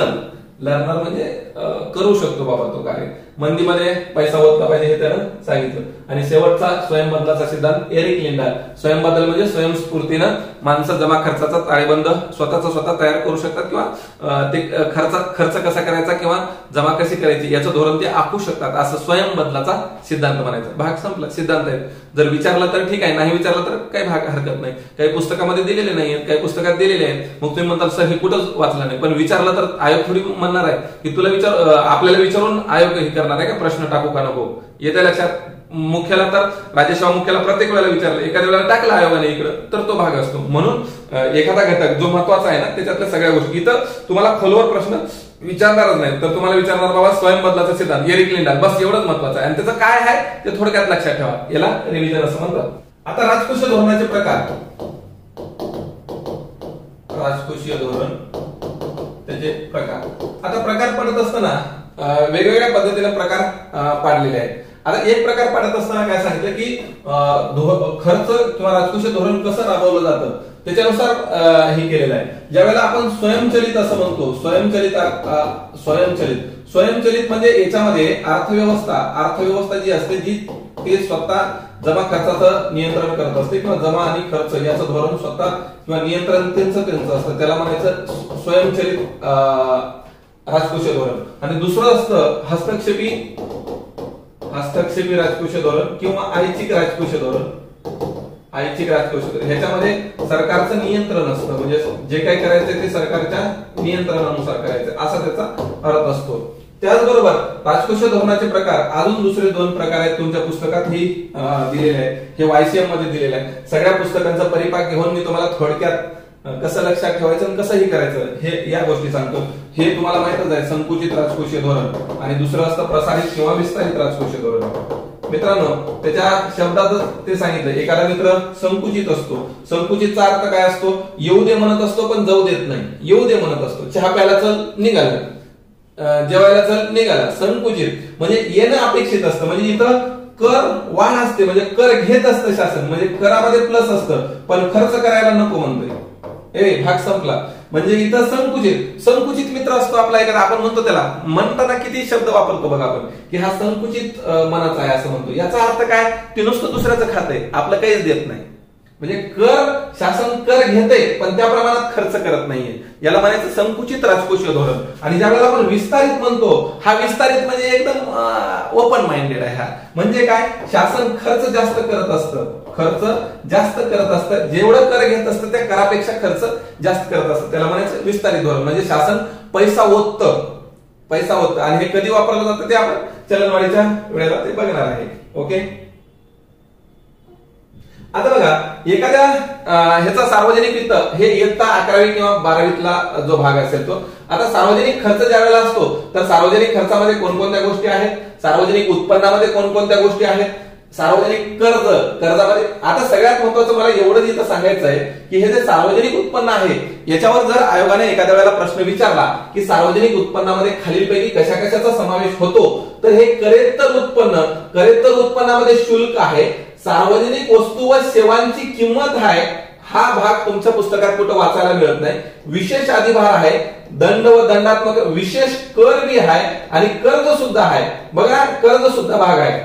लर्नर म्हणजे करू शकतो बाबा तो कार्य. मंदीमध्ये पैसा ओतला पाहिजे हे त्यानं सांगितलं. आणि शेवटचा स्वयंबदलाचा सिद्धांत, एरिक लिंडाल. स्वयंबदल म्हणजे स्वयंस्फूर्तीनं माणसं जमा खर्चाचा ताळेबंद स्वतः तयार करू शकतात, किंवा ते खर्च कसा करायचा किंवा जमा कशी करायची याचं धोरण ते आखू शकतात. असं स्वयंबदलाचा सिद्धांत म्हणायचा. भाग संपला. सिद्धांत आहेत, जर विचारला तर ठीक आहे, नाही विचारला तर काही भाग हरकत नाही. काही पुस्तकामध्ये दिलेले नाहीत, काही पुस्तकात दिलेले आहेत. मग तुम्ही म्हणता सर हे कुठंच वाचलं नाही, पण विचारलं तर आयोग थोडी म्हणणार आहे की तुला आपल्याला विचारून आयोग हे करणार आहे का, प्रश्न टाकू का नको. येत्या लक्षात. मुख्याला तर राजेशाह मुख्याला प्रत्येक वेळेला विचारलं, एखाद्या वेळेला टाकला आयोगाने इकडं तर तो भाग असतो. म्हणून एखादा घटक जो महत्वाचा आहे ना त्याच्यातल्या सगळ्या गोष्टी इथं तुम्हाला खोलवर प्रश्न विचारणारच नाही, तर तुम्हाला विचारणार बाबा स्वयंबदलाचा सिद्धांत, एरिक लिंडाल, बस एवढंच महत्वाचं आहे. आणि त्याचं काय आहे ते थोडक्यात लक्षात ठेवा. याला रिव्हिजन असं म्हणतात. आता राजकोषीय धोरणाचे प्रकार. राजकोषीय धोरण, त्याचे प्रकार. आता प्रकार पडत असताना वेगवेगळ्या पद्धतीने प्रकार पाडलेले आहेत. आता एक प्रकार पाडत असताना काय सांगितलं की खर्च किंवा राजकोषीय धोरण कसं राबवलं जातं त्याच्यानुसार हे केलेलं आहे. ज्यावेळेला आपण स्वयंचलित असं म्हणतो, स्वयंचलित म्हणजे याच्यामध्ये अर्थव्यवस्था जी असते जी ते स्वतः जमा खर्चाचं नियंत्रण करत असते, किंवा जमा आणि खर्च याचं धोरण स्वतः किंवा नियंत्रण त्यांचं असतं, त्याला म्हणायचं स्वयंचलित राजकोषीय धोरण. आणि दुसरं असतं हस्तक्षेपी हस्तक्षेपी राजकोषीय धोरण किंवा ऐच्छिक राजकोषीय धोरण, ऐच्छिक राजकोषीय धोरण ह्याच्यामध्ये सरकारचं नियंत्रण असतं, म्हणजे जे काही करायचं ते सरकारच्या नियंत्रणानुसार करायचं असा त्याचा अर्थ असतो. त्याचबरोबर राजकोषीय धोरणाचे प्रकार अजून दुसरे दोन प्रकार आहेत तुमच्या पुस्तकात ही दिलेले आहे, हे वायसीएम मध्ये दिलेले आहे. सगळ्या पुस्तकांचा परिपाक घेऊन मी तुम्हाला थोडक्यात कसं लक्षात ठेवायचं आणि कसंही करायचं हे या गोष्टी सांगतो. हे तुम्हाला माहितच आहे, संकुचित राजकोषीय धोरण आणि दुसरं असतं प्रसारित किंवा विस्तारित राजकोषीय धोरण. मित्रांनो त्याच्या शब्दातच ते सांगितलं, एखादा मित्र संकुचित असतो. संकुचितचा अर्थ काय असतो? येऊ दे म्हणत असतो पण जाऊ देत नाही, येऊ दे म्हणत असतो. चहा प्यायला चल निघाला, जेवायला चल निघाला. संकुचित म्हणजे येणं अपेक्षित असतं, म्हणजे इथं कर वाढ असते, म्हणजे कर घेत असतं शासन, म्हणजे करामध्ये प्लस असतं पण खर्च करायला नको म्हणतोय. भाग संपला. म्हणजे इथं संकुचित मित्र असतो आपला एखादा, आपण म्हणतो त्याला, म्हणताना किती शब्द वापरतो बघा आपण, की हा संकुचित मनाचा आहे असं म्हणतो. याचा अर्थ काय? ते नुसतं दुसऱ्याचं खातंय, आपलं काहीच देत नाही. म्हणजे कर शासन कर घेते पण त्या प्रमाणात खर्च करत नाहीये, याला म्हणायचं संकुचित राजकोषीय धोरण. आणि ज्यावेळेला आपण विस्तारित म्हणतो, हा विस्तारित म्हणजे एकदम ओपन माइंडेड आहे. हा म्हणजे काय? शासन खर्च जास्त करत असतं, खर्च जास्त करत असतं, जेवढं कर घेत असतं त्या करापेक्षा खर्च जास्त करत असतं, त्याला म्हणायचं विस्तारित धोरण. म्हणजे शासन पैसा ओततं आणि हे कधी वापरलं जातं ते आपण चलनवाढीच्या वेळेला ते बघणार आहे. ओके, आता बघा एखाद्या ह्याचा सार्वजनिक वित्त हे इयत्ता 11वी किंवा 12वीतला जो भाग असेल तो. आता सार्वजनिक खर्च ज्या वेळेला असतो तर सार्वजनिक खर्चामध्ये कोणकोणत्या गोष्टी आहेत, सार्वजनिक उत्पन्नामध्ये कोणकोणत्या गोष्टी आहेत, सार्वजनिक कर्जामध्ये. आता सगळ्यात महत्वाचं मला एवढंच इथं सांगायचं आहे की हे जे सार्वजनिक उत्पन्न आहे याच्यावर जर आयोगाने एखाद्या वेळेला प्रश्न विचारला की सार्वजनिक उत्पन्नामध्ये खालीलपैकी कशा कशाचा समावेश होतो, तर हे करेत्तर उत्पन्नामध्ये शुल्क आहे, सार्वजनिक वस्तू व सेवांची किंमत आहे. हा भाग तुमच्या पुस्तकात कुठं वाचायला मिळत नाही. विशेष अधिभार आहे, दंड व दंडात्मक, विशेष कर बी आहे आणि कर्ज सुद्धा आहे. बघा कर्ज सुद्धा भाग आहे,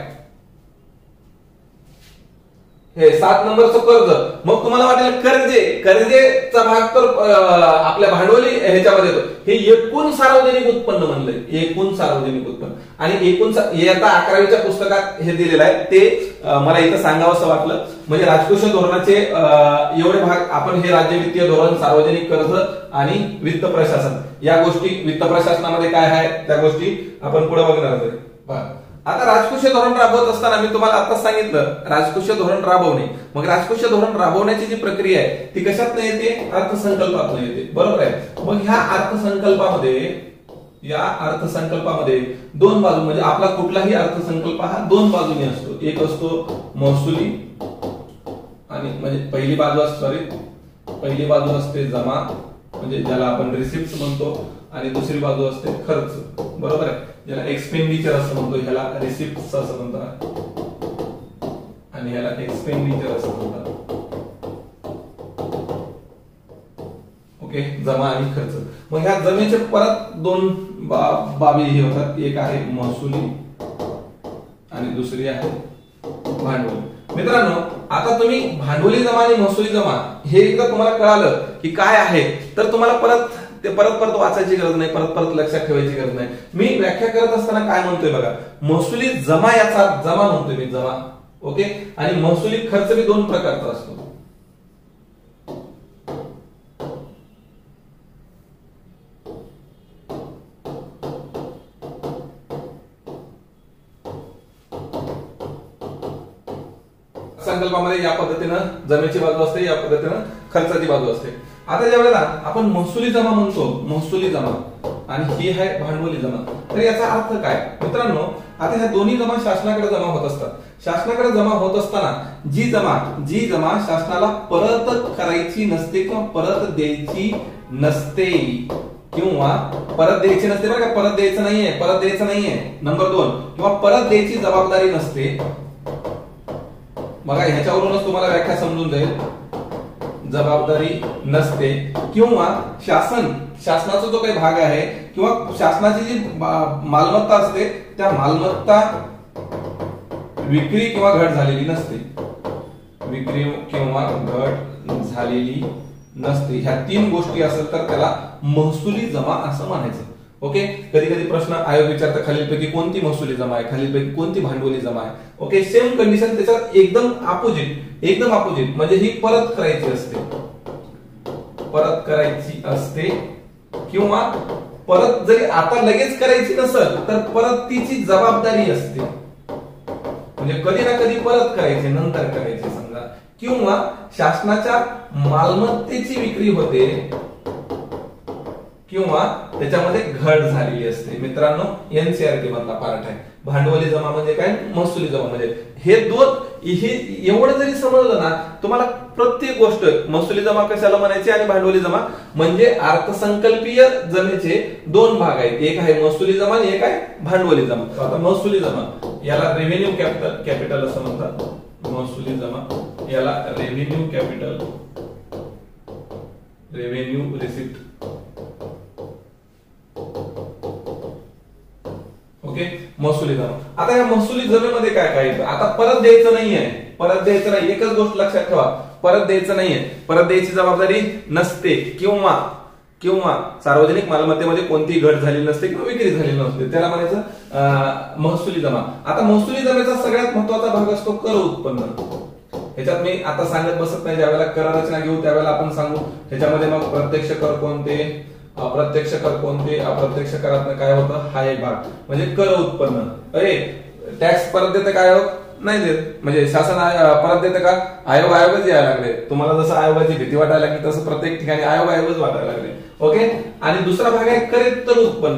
हे 7 नंबरचं कर्ज. मग तुम्हाला वाटेल कर्जेचा भाग तर आपल्या भांडवली ह्याच्यामध्ये येतो. हे एकूण सार्वजनिक उत्पन्न म्हणलंय, एकूण सार्वजनिक उत्पन्न. आणि एकूण आता 11वीच्या पुस्तकात हे दिलेलं आहे, ते मला इथं सांगावंसं वाटलं. म्हणजे राजकोषीय धोरणाचे एवढे भाग आपण, हे राज्य वित्तीय धोरण, सार्वजनिक कर्ज आणि वित्त प्रशासन, या गोष्टी वित्त प्रशासनामध्ये काय आहे त्या गोष्टी आपण पुढे बघणार आहोत. आता राजकोषीय धोरण राबवत असताना मी तुम्हाला आता सांगितलं राजकोषीय धोरण राबवणे. मग राजकोषीय धोरण राबवण्याची जी प्रक्रिया आहे ती कशात येते? अर्थसंकल्पातून येते, बरोबर आहे. मग ह्या अर्थसंकल्पामध्ये दोन बाजू, म्हणजे आपला कुठलाही अर्थसंकल्प हा दोन बाजूने असतो. एक असतो महसुली आणि म्हणजे पहिली बाजू असते जमा, म्हणजे ज्याला आपण रिसिप्ट म्हणतो, आणि दुसरी बाजू असते खर्च, बरोबर आहे, ज्याला एक्सपेंडिचर असं म्हणतो, ह्याला रिसिप्ट असं म्हणतात आणि ह्याला एक्सपेंडिचर असं म्हणतात. ओके, जमा आणि खर्च. मग ह्या जमेचे परत दोन बाबी हे होतात, एक आहे महसुली आणि दुसरी आहे भांडवली. मित्रांनो आता तुम्ही भांडवली जमा आणि महसुली जमा हे एकदा तुम्हाला कळालं की काय आहे, तर तुम्हाला परत वाचायची गरज नाही, परत लक्षात ठेवायची गरज नाही. मी व्याख्या करत असताना काय म्हणतोय बघा, महसुली जमा, याचा जमा म्हणतोय मी, जमा. ओके, आणि महसुली खर्च बी दोन प्रकारचा असतो. संकल्पामध्ये या पद्धतीनं जमेची बाजू असते, या पद्धतीनं खर्चाची बाजू असते. आता ज्या वेळेला आपण महसुली जमा म्हणतो, महसुली जमा आणि ही आहे भांडवली जमा, तर याचा अर्थ काय मित्रांनो? आता ह्या दोन्ही जमा शासनाकडे जमा होत असतात. शासनाकडे जमा होत असताना जी जमा शासनाला परत करायची नसते किंवा परत द्यायची नसते बरं का, परत द्यायचं नाहीये. नंबर 2, किंवा परत द्यायची जबाबदारी नसते. बघा ह्याच्यावरूनच तुम्हाला व्याख्या समजून जाईल. जबाबदारी नसते किंवा शासनाचा जो काही भाग आहे किंवा शासनाची जी मालमत्ता असते त्या मालमत्ता विक्री किंवा घट झालेली नसते. ह्या 3 गोष्टी असेल तर त्याला महसुली जमा असं म्हणायचं. ओके, कधी कधी प्रश्न आयोग विचारता खालीलपैकी कोणती महसुली जमा आहे, खालीलपैकी कोणती भांडवली जमा आहे. ओके, सेम कंडिशन त्याच्यात एकदम अपोजिट म्हणजे ही परत करायची असते किंवा परत जरी आता लगेच करायची नसेल तर परत तिची जबाबदारी असते. म्हणजे कधी ना कधी परत करायची, नंतर करायची समजा, किंवा शासनाच्या मालमत्तेची विक्री होते किंवा त्याच्यामध्ये घट झालेली असते. मित्रांनो, एनसीईआरटी मधला पार्ट आहे. भांडवली जमा म्हणजे काय, महसुली जमा म्हणजे हे एवढं जरी समजलं ना तुम्हाला प्रत्येक गोष्ट, महसुली जमा कशाला म्हणायची आणि भांडवली जमा म्हणजे अर्थसंकल्पीय जमेचे दोन भाग आहेत. एक आहे महसुली जमा आणि एक आहे भांडवली जमा. आता महसुली जमा याला रेव्हेन्यू कॅपिटल असं म्हणतात. महसुली जमा याला revenue capital, revenue receipt. Okay, महसुली जमा. आता या महसुली जमेमध्ये काय काय येतं, आता परत द्यायचं नाहीये, एकच गोष्ट लक्षात ठेवा, परत द्यायचं नाहीये, परत द्यायची जबाबदारी नसते किंवा सार्वजनिक मालमत्तेमध्ये कोणतीही घट झालेली नसते किंवा विक्री झालेली नसते, त्याला म्हणायचं महसुली जमा. आता महसुली जमेचा सगळ्यात महत्वाचा भाग असतो कर उत्पन्न. ह्याच्यात मी आता सांगत बसत नाही, ज्यावेळेला कर रचना घेऊ त्यावेळेला आपण सांगू. ह्याच्यामध्ये मग प्रत्यक्ष कर कोणते, अप्रत्यक्ष कर कोणते, अप्रत्यक्ष करातनं काय होतं, हा एक भाग म्हणजे कर उत्पन्न. अरे टॅक्स परत देतं काय आयोग, नाही देत, म्हणजे शासन परत देतं का, आयोगच यायला लागले. तुम्हाला जसं आयोगाची भीती वाटायला लागली तसं प्रत्येक ठिकाणी आयोगच वाटायला लागले. ओके, आणि दुसरा भाग आहे करेत्तर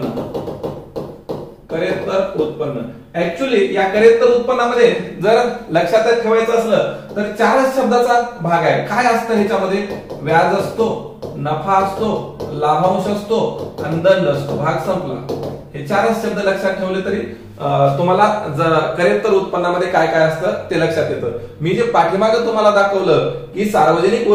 उत्पन्न. ऍक्च्युली या करेत्तर उत्पन्नामध्ये जर लक्षात ठेवायचं असलं तर चारच शब्दाचा भाग आहे. काय असतं ह्याच्यामध्ये, व्याज असतो, नफा असतो, लाभांश असतो आणि दंड असतो. भाग संपला. हे चारच शब्द लक्षात ठेवले तरी तुम्हाला करेत्तर उत्पन्नामध्ये काय काय असतं ते लक्षात येतं. मी जे पाठीमागे तुम्हाला दाखवलं की सार्वजनिक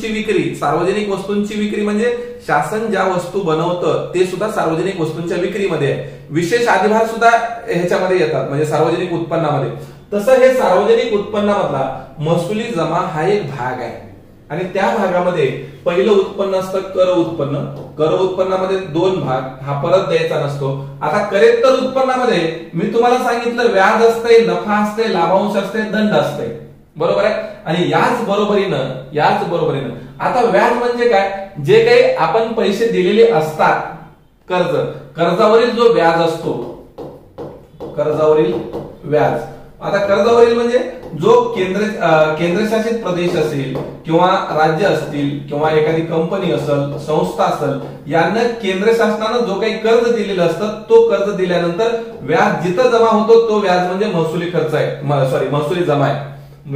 वस्तूंची विक्री म्हणजे शासन ज्या वस्तू बनवतं ते सुद्धा सार्वजनिक वस्तूंच्या विक्रीमध्ये आहे. विशेष अधिभार सुद्धा ह्याच्यामध्ये येतात म्हणजे सार्वजनिक उत्पन्नामध्ये. तसं हे सार्वजनिक उत्पन्नामधला महसुली जमा हा एक भाग आहे आणि त्या भागामध्ये पहिलं उत्पन्न असतं कर उत्पन्न. कर उत्पन्नामध्ये दोन भाग, हा परत द्यायचा नसतो. आता करेत्तर उत्पन्नामध्ये मी तुम्हाला सांगितलं व्याज असते, नफा असते, लाभांश असते, दंड असते, बरोबर आहे. आणि याच बरोबरीनं आता व्याज म्हणजे काय, जे काही आपण पैसे दिलेले असतात, कर्जावरील जो व्याज असतो, कर्जावरील व्याज. आता कर्जावरील म्हणजे जो केंद्रशासित प्रदेश असेल किंवा राज्य असतील किंवा एखादी कंपनी असेल, संस्था असेल, यांना केंद्र शासनानं जो काही कर्ज दिलेलं असतं तो कर्ज दिल्यानंतर व्याज जिथं जमा होतो तो व्याज म्हणजे महसुली खर्च आहे, महसुली जमा आहे.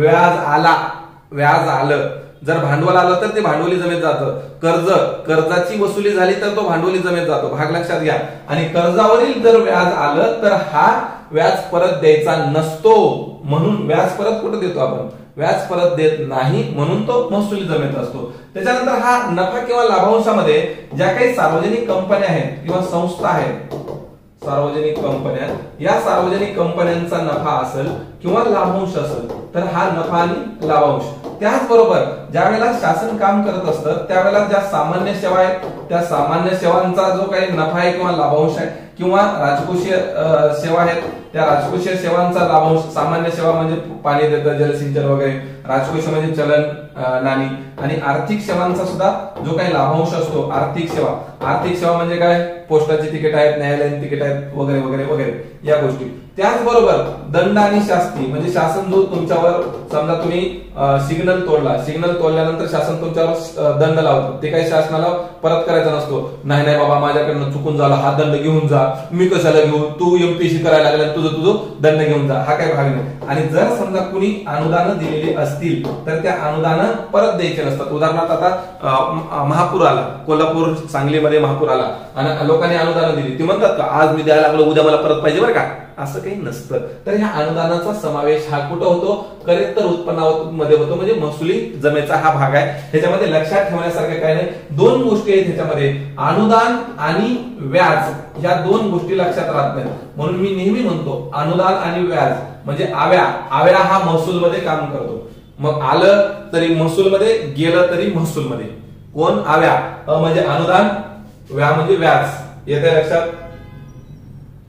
व्याज आलं, जर भांडवल आलं तर ते भांडवली जमेत जातं. कर्जाची वसुली झाली तर तो भांडवली जमेत जातो, भाग लक्षात घ्या. आणि कर्जावरील जर व्याज आलं तर हा व्याज परत द्यायचा नसतो, म्हणून व्याज परत कुठे देतो आपण, व्याज परत देत नाही, म्हणून तो महसुली जमेत असतो. त्याच्यानंतर हा नफा किंवा लाभांशामध्ये ज्या काही सार्वजनिक कंपन्या आहेत किंवा संस्था आहेत, सार्वजनिक कंपन्या, या सार्वजनिक कंपन्यांचा नफा असेल किंवा लाभांश असेल तर हा नफा आणि लाभांश. त्याचबरोबर ज्या वेळेला शासन काम करत असतं त्यावेळेला ज्या सामान्य सेवा आहेत त्या सामान्य सेवांचा जो काही नफा आहे किंवा लाभांश आहे किंवा राजकोषीय सेवा आहेत त्या राजकोषीय सेवांचा लाभांश, सामान्य सेवा म्हणजे पाणी देतं, जलसिंचन वगैरे, राजकोष म्हणजे चलन नाणी, आणि आर्थिक सेवांचा सुद्धा जो काही लाभांश असतो, आर्थिक सेवा म्हणजे काय, पोस्टाची तिकीट आहेत, न्यायालयीन तिकीट आहेत, वगैरे वगैरे वगैरे या गोष्टी. त्याचबरोबर दंड आणि शास्ती म्हणजे शासन जो तुमच्यावर, समजा तुम्ही सिग्नल तोडल्यानंतर शासन तुमच्यावर दंड लावतं, ते काही शासनाला परत करायचा नसतो. नाही बाबा माझ्याकडनं चुकून झाला, हा दंड घेऊन जा, मी कशाला घेऊ, तू एमपीसी करायला लागला, तुझं दंड घेऊन जा, हा काही भाग नाही. आणि जर समजा कुणी अनुदान दिलेली असतील तर त्या अनुदान परत द्यायचे नसतात. उदाहरणार्थ आता महापूर आला, कोल्हापूर सांगलीमध्ये महापूर आला आणि लोकांनी अनुदान दिली, ती म्हणतात का आज मी द्यायला लागलो उद्या मला परत पाहिजे बरं का, असं काही नसतं. तर ह्या अनुदानाचा समावेश हा कुठं होतो, करेत्तर उत्पन्नामध्ये होतो, म्हणजे महसुली जमेचा हा भाग आहे. ह्याच्यामध्ये लक्षात ठेवण्यासारखं काय नाही, दोन गोष्टी आहेत ह्याच्यामध्ये, अनुदान आणि व्याज, या दोन गोष्टी लक्षात राहत नाही. म्हणून मी नेहमी म्हणतो अनुदान आणि व्याज म्हणजे आव्या हा महसूल मध्ये काम करतो. मग आलं तरी महसूल मध्ये, गेलं तरी महसूल मध्ये. कोण, आव्या. म्हणजे अनुदान, व्या म्हणजे व्याज, येते लक्षात.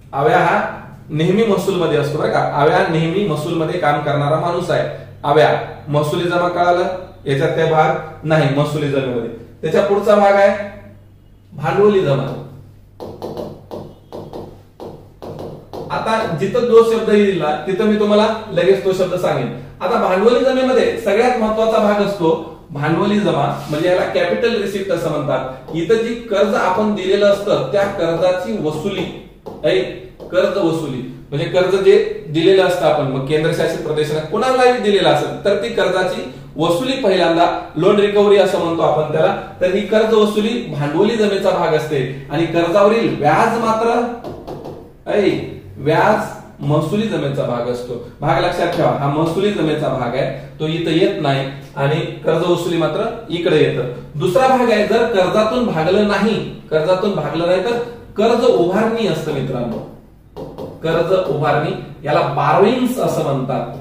अव्या हा नेहमी महसूलमध्ये असतो बरं का. अव्या नेहमी महसूलमध्ये काम करणारा माणूस आहे. अव्या महसुली जमा कळालं, याच्यात काही भाग नाही महसुली जमेमध्ये. त्याच्या पुढचा भाग आहे भांडवली जमा. आता जिथं जो शब्द येईल ना तिथं मी तुम्हाला लगेच तो शब्द सांगेन. आता भांडवली जमेमध्ये सगळ्यात महत्वाचा भाग असतो भांडवली जमा, म्हणजे याला कॅपिटल रिसिप्ट असं म्हणतात. इथं जी कर्ज आपण दिलेलं असतं त्या कर्जाची वसुली, कर्ज वसुली म्हणजे कर्ज जे दिलेलं असतं आपण, मग केंद्रशासित प्रदेशाला कोणालाही दिलेलं असेल तर ती कर्जाची वसुली पहिल्यांदा लोन रिकव्हरी असं म्हणतो आपण त्याला. तर ही कर्ज वसुली भांडवली जमेचा भाग असते आणि कर्जावरील व्याज मात्र व्याज महसुली जमेचा भाग असतो. भाग लक्षात ठेवा, हा महसुली जमेचा भाग आहे, तो इथं येत नाही आणि कर्ज वसुली मात्र इकडे येतं. दुसरा भाग आहे जर कर्जातून भागलं नाही, कर्जातून भागलं नाही तर कर्ज उभारणी असतं मित्रांनो. कर्ज उभारणी याला बॉरोइंग्स असं म्हणतात.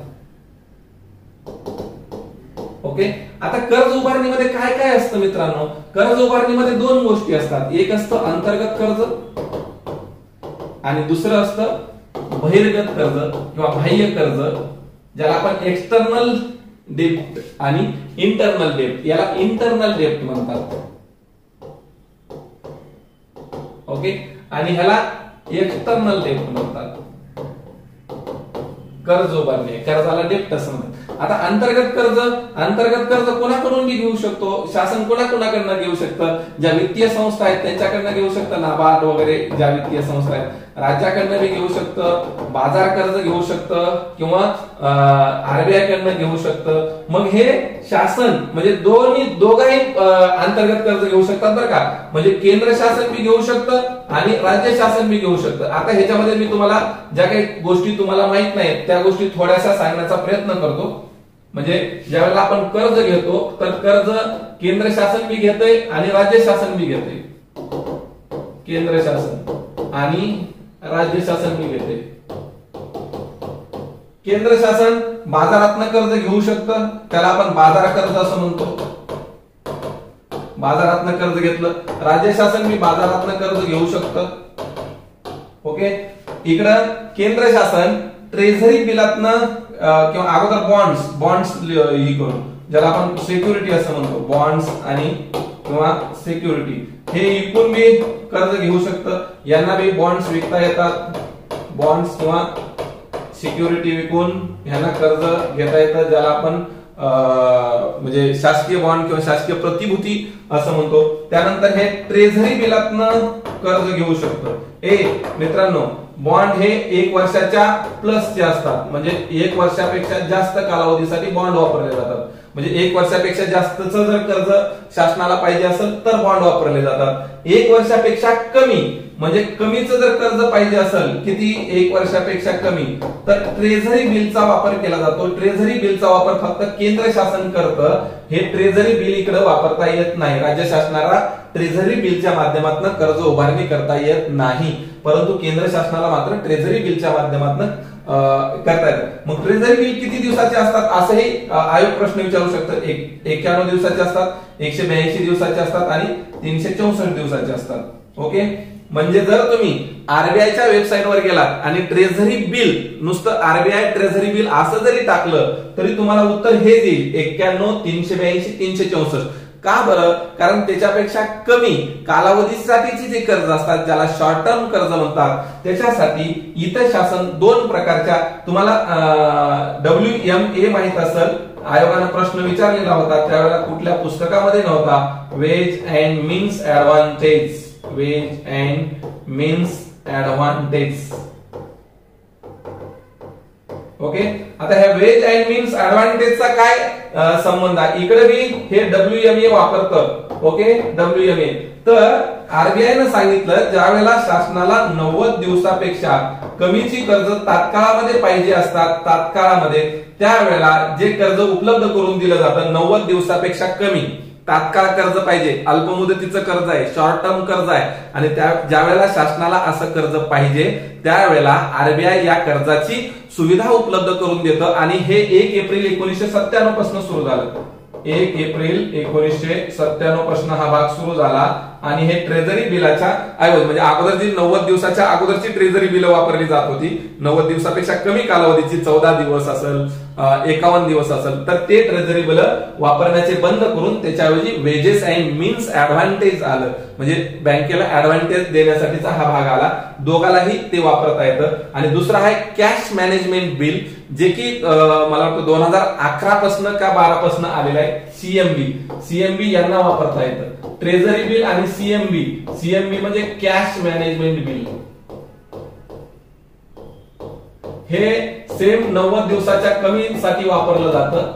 ओके. आता कर्ज उभारणीमध्ये काय काय असतं मित्रांनो? कर्ज उभारणीमध्ये दोन गोष्टी असतात. एक असतं अंतर्गत कर्ज आणि दुसरं असतं बहिर्गत कर्ज किंवा बाह्य कर्ज, ज्याला आपण एक्सटर्नल डेप्ट आणि इंटरनल डेप्ट, याला इंटरनल डेप्ट म्हणतात. ओके. आणि ह्याला एक्सटर्नल डेप्ट म्हणतात. कर्ज उभारणी कर्जाला डेप्ट असं म्हणतात. आता अंतर्गत कर्ज कोणाकडून घेऊ शकतो? शासन कोणाकडनं घेऊ शकतं? ज्या वित्तीय संस्था आहेत त्यांच्याकडनं घेऊ शकतं, नाबार्ड वगैरे ज्या वित्तीय संस्था आहेत. राज्याकडनं बी घेऊ शकतं, बाजार कर्ज घेऊ शकतं किंवा आरबीआय कडनं घेऊ शकतं. मग हे शासन म्हणजे दोघाही अंतर्गत कर्ज घेऊ शकतात बरं का. म्हणजे केंद्र शासन बी घेऊ शकतं आणि राज्य शासन बी घेऊ शकतं. आता ह्याच्यामध्ये मी तुम्हाला ज्या काही गोष्टी तुम्हाला माहित नाहीत त्या गोष्टी थोड्याशा सांगण्याचा प्रयत्न करतो. म्हणजे ज्यावेळेला आपण कर्ज घेतो तर कर्ज केंद्र शासन बी घेतंय आणि राज्य शासन बी घेतंय. केंद्र शासन आणि राज्य शासन बी घेते. केंद्र शासन बाजारातनं कर्ज घेऊ शकतं, त्याला आपण बाजार कर्ज असं म्हणतो. बाजारातनं कर्ज घेतलं. राज्य शासन बी बाजारातनं कर्ज घेऊ शकतं. ओके. इकडं केंद्र शासन ट्रेझरी बिलातनं किंवा अगोदर बॉन्ड्स ही करून, ज्याला आपण सिक्युरिटी असं म्हणतो, बॉन्ड्स आणि किंवा सिक्युरिटी हे विकून बी कर्ज घेऊ शकतं. यांना बी बॉन्ड्स विकता येतात. बॉन्ड्स किंवा सिक्युरिटी विकून यांना कर्ज घेता येतं, ज्याला आपण म्हणजे शासकीय बॉन्ड किंवा शासकीय प्रतिभूती असं म्हणतो. त्यानंतर हे ट्रेझरी बिलातनं कर्ज घेऊ शकतं. मित्रांनो, बॉन्ड हे 1 वर्षाच्या प्लसचे असतात, म्हणजे 1 वर्षापेक्षा जास्त कालावधीसाठी बॉन्ड वापरले जातात. म्हणजे 1 वर्षापेक्षा जास्तचं जर कर्ज शासनाला पाहिजे असेल तर बॉन्ड वापरले जातात. 1 वर्षापेक्षा कमी म्हणजे कमीचं जर कर्ज पाहिजे असेल, किती 1 वर्षापेक्षा कमी, तर ट्रेझरी बिलचा वापर केला जातो. ट्रेझरी बिलचा वापर फक्त केंद्र शासन करतं. हे ट्रेझरी बिल इकडे वापरता येत नाही. राज्य शासनाला ट्रेझरी बिलच्या माध्यमातून कर्ज उभारणी करता येत नाही, परंतु केंद्र शासनाला मात्र ट्रेझरी बिलच्या माध्यमातून करता येतं. मग ट्रेझरी बिल किती दिवसाचे असतात असंही आयोग प्रश्न विचारू शकतो. 91 दिवसाचे असतात, 182 दिवसाचे असतात आणि 364 दिवसाचे असतात. ओके. म्हणजे जर तुम्ही आरबीआयच्या वेबसाईटवर गेलात आणि ट्रेझरी बिल, नुसतं आरबीआय ट्रेझरी बिल असं जरी टाकलं तरी तुम्हाला उत्तर हेच येईल, 91, 382, 364. का बरं? कारण त्याच्यापेक्षा कमी कालावधीसाठीची जे कर्ज असतात, ज्याला शॉर्ट टर्म कर्ज म्हणतात, त्याच्यासाठी इथं शासन 2 प्रकारच्या, तुम्हाला WMA माहित असेल, आयोगाने प्रश्न विचारलेला होता त्यावेळेला कुठल्या पुस्तकामध्ये नव्हता, ways and means advantage. Ways and means advantage. Okay. आता ह्या वेज अँड मीन्स ऍडव्हान्टेजचा काय संबंध आहे? इकडे बी हे WMA वापरतं. ओके. WMA. तर आरबीआयनं सांगितलं ज्यावेळेला शासनाला 90 दिवसापेक्षा कमीची कर्ज तात्काळामध्ये पाहिजे असतात, तात्काळामध्ये, त्यावेळेला जे कर्ज उपलब्ध करून दिलं जातं 90 दिवसापेक्षा कमी तात्काळ कर्ज पाहिजे, अल्पमुदतीचं कर्ज आहे, शॉर्ट टर्म कर्ज आहे, आणि ज्या वेळेला शासनाला असं कर्ज पाहिजे त्यावेळेला आरबीआय या कर्जाची सुविधा उपलब्ध करून देतं. आणि हे 1 एप्रिल 1997 पासून सुरू झालं. 1 एप्रिल 1997 पासून हा भाग सुरू झाला आणि हे ट्रेझरी बिलाच्या ऐवजी म्हणजे अगोदर जी 90 दिवसाच्या अगोदरची ट्रेझरी बिल वापरली जात होती, 90 दिवसापेक्षा कमी कालावधीची 14 दिवस असेल, 51 दिवस असेल, तर ते ट्रेझरी बिल वापरण्याचे बंद करून त्याच्याऐवजी वेजेस अँड मीन्स ऍडव्हान्टेज आलं. म्हणजे बँकेला ऍडव्हान्टेज देण्यासाठीचा हा भाग आला. दोघालाही ते वापरता येतं. आणि दुसरा आहे कॅश मॅनेजमेंट बिल, जे की मला वाटतं 2011 पासून का 12 पासून आलेलं आहे. सीएमबी यांना वापरता येतं. ट्रेझरी बिल आणि सीएमबी म्हणजे कॅश मॅनेजमेंट बिल. हे सेम 90 दिवसाच्या कमी साठी वापरलं जातं.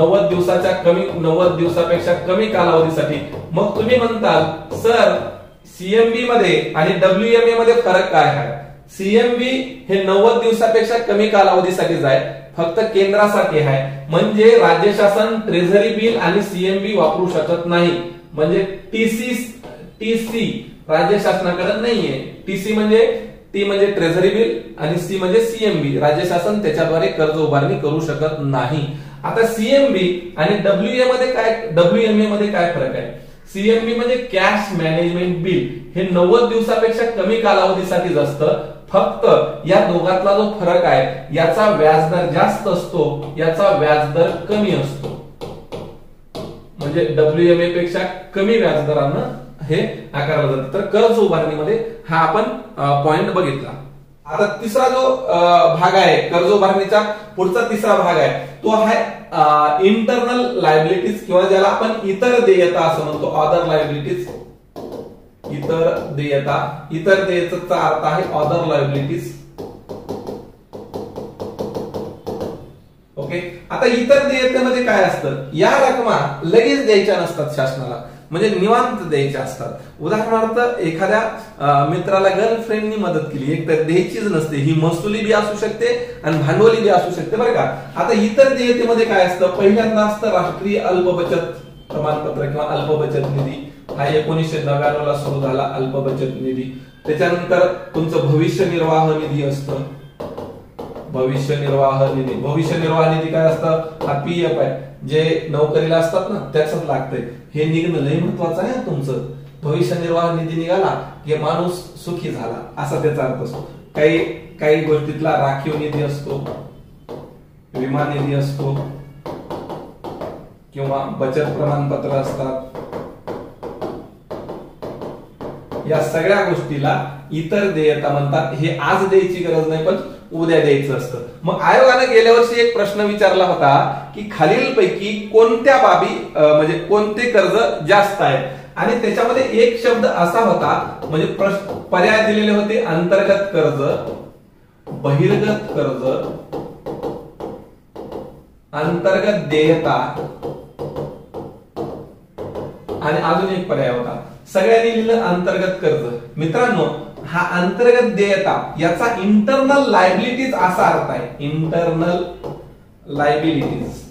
90 दिवसापेक्षा कमी कालावधीसाठी. मग तुम्ही म्हणताल सर सीएमबी मध्ये आणि डब्ल्यूएमए मध्ये फरक काय आहे? सीएमबी हे 90 दिवसापेक्षा कमी कालावधीसाठीच आहे, फक्त केंद्रासाठी आहे. म्हणजे राज्य शासन ट्रेझरी बिल आणि सीएमबी वापरू शकत नाही. म्हणजे टीसी राज्य शासनाकडे नाहीये. टीसी म्हणजे टी म्हणजे ट्रेझरी बिल आणि सी म्हणजे सीएमबी. राज्य शासन त्याच्याद्वारे कर्ज उभारणी करू शकत नाही. आता सीएमबी आणि डब्ल्यूएमए मध्ये काय फरक आहे? सीएमबी म्हणजे कॅश मॅनेजमेंट बिल. हे 90 दिवसापेक्षा कमी कालावधीसाठीच असतं. फक्त या दोघातला जो फरक आहे, याचा व्याजदर जास्त असतो, याचा व्याजदर कमी असतो. म्हणजे डब्ल्यूएमए पेक्षा कमी व्याजदरानं हे आकारलं जातं. तर कर्ज उभारणीमध्ये हा आपण पॉइंट बघितला. आता तिसरा जो भाग आहे कर्ज उभारणीचा, पुढचा तिसरा भाग आहे तो आहे इंटरनल लायबिलिटीज, किंवा ज्याला आपण इतर देयता असं म्हणतो. अदर लायबिलिटीज, इतर देयतेचा अर्थ आहे अदर लायबिलिटीज. ओके. आता इतर देयतेमध्ये काय असतं? या रकमा लगेच द्यायच्या नसतात शासनाला, म्हणजे निवांत द्यायच्या असतात. उदाहरणार्थ एखाद्या मित्राला गर्लफ्रेंडनी मदत केली, एक तर द्यायचीच नसते. ही महसुली बी असू शकते आणि भांडवली बी असू शकते, बरं का. आता इतर देयतेमध्ये काय असतं? पहिल्यांदा असतं राष्ट्रीय अल्प बचत प्रमाणपत्र किंवा अल्प बचत निधी. हा 1999 ला सुरू झाला अल्प बचत निधी. त्याच्यानंतर तुमचं भविष्य निर्वाह निधी असतं. भविष्य निर्वाह निधी काय असतं? हा पीएफ आहे. जे नोकरीला असतात ना त्याच लागतंय. हे निघणं लय महत्वाचं आहे तुमचं. भविष्य निर्वाह निधी निघाला की माणूस सुखी झाला असा त्याचा अर्थ असतो. काही गोष्टीतला राखीव निधी असतो, विमा निधी असतो, किंवा बचत प्रमाणपत्र असतात. या सगळ्या गोष्टीला इतर देयता म्हणतात. हे आज द्यायची गरज नाही, पण उद्या द्यायचं असतं. मग आयोगाने गेल्या वर्षी एक प्रश्न विचारला होता की खालीलपैकी कोणत्या बाबी म्हणजे कोणते कर्ज जास्त आहे, आणि त्याच्यामध्ये एक शब्द असा होता, म्हणजे पर्याय दिलेले होते अंतर्गत कर्ज, बहिर्गत कर्ज, अंतर्गत देयता, आणि अजून एक पर्याय होता. सगळ्यांनी लिहिलं अंतर्गत कर्ज. मित्रांनो, हा अंतर्गत देयता याचा इंटरनल लायबिलिटीज असा अर्थ आहे. Internal liabilities.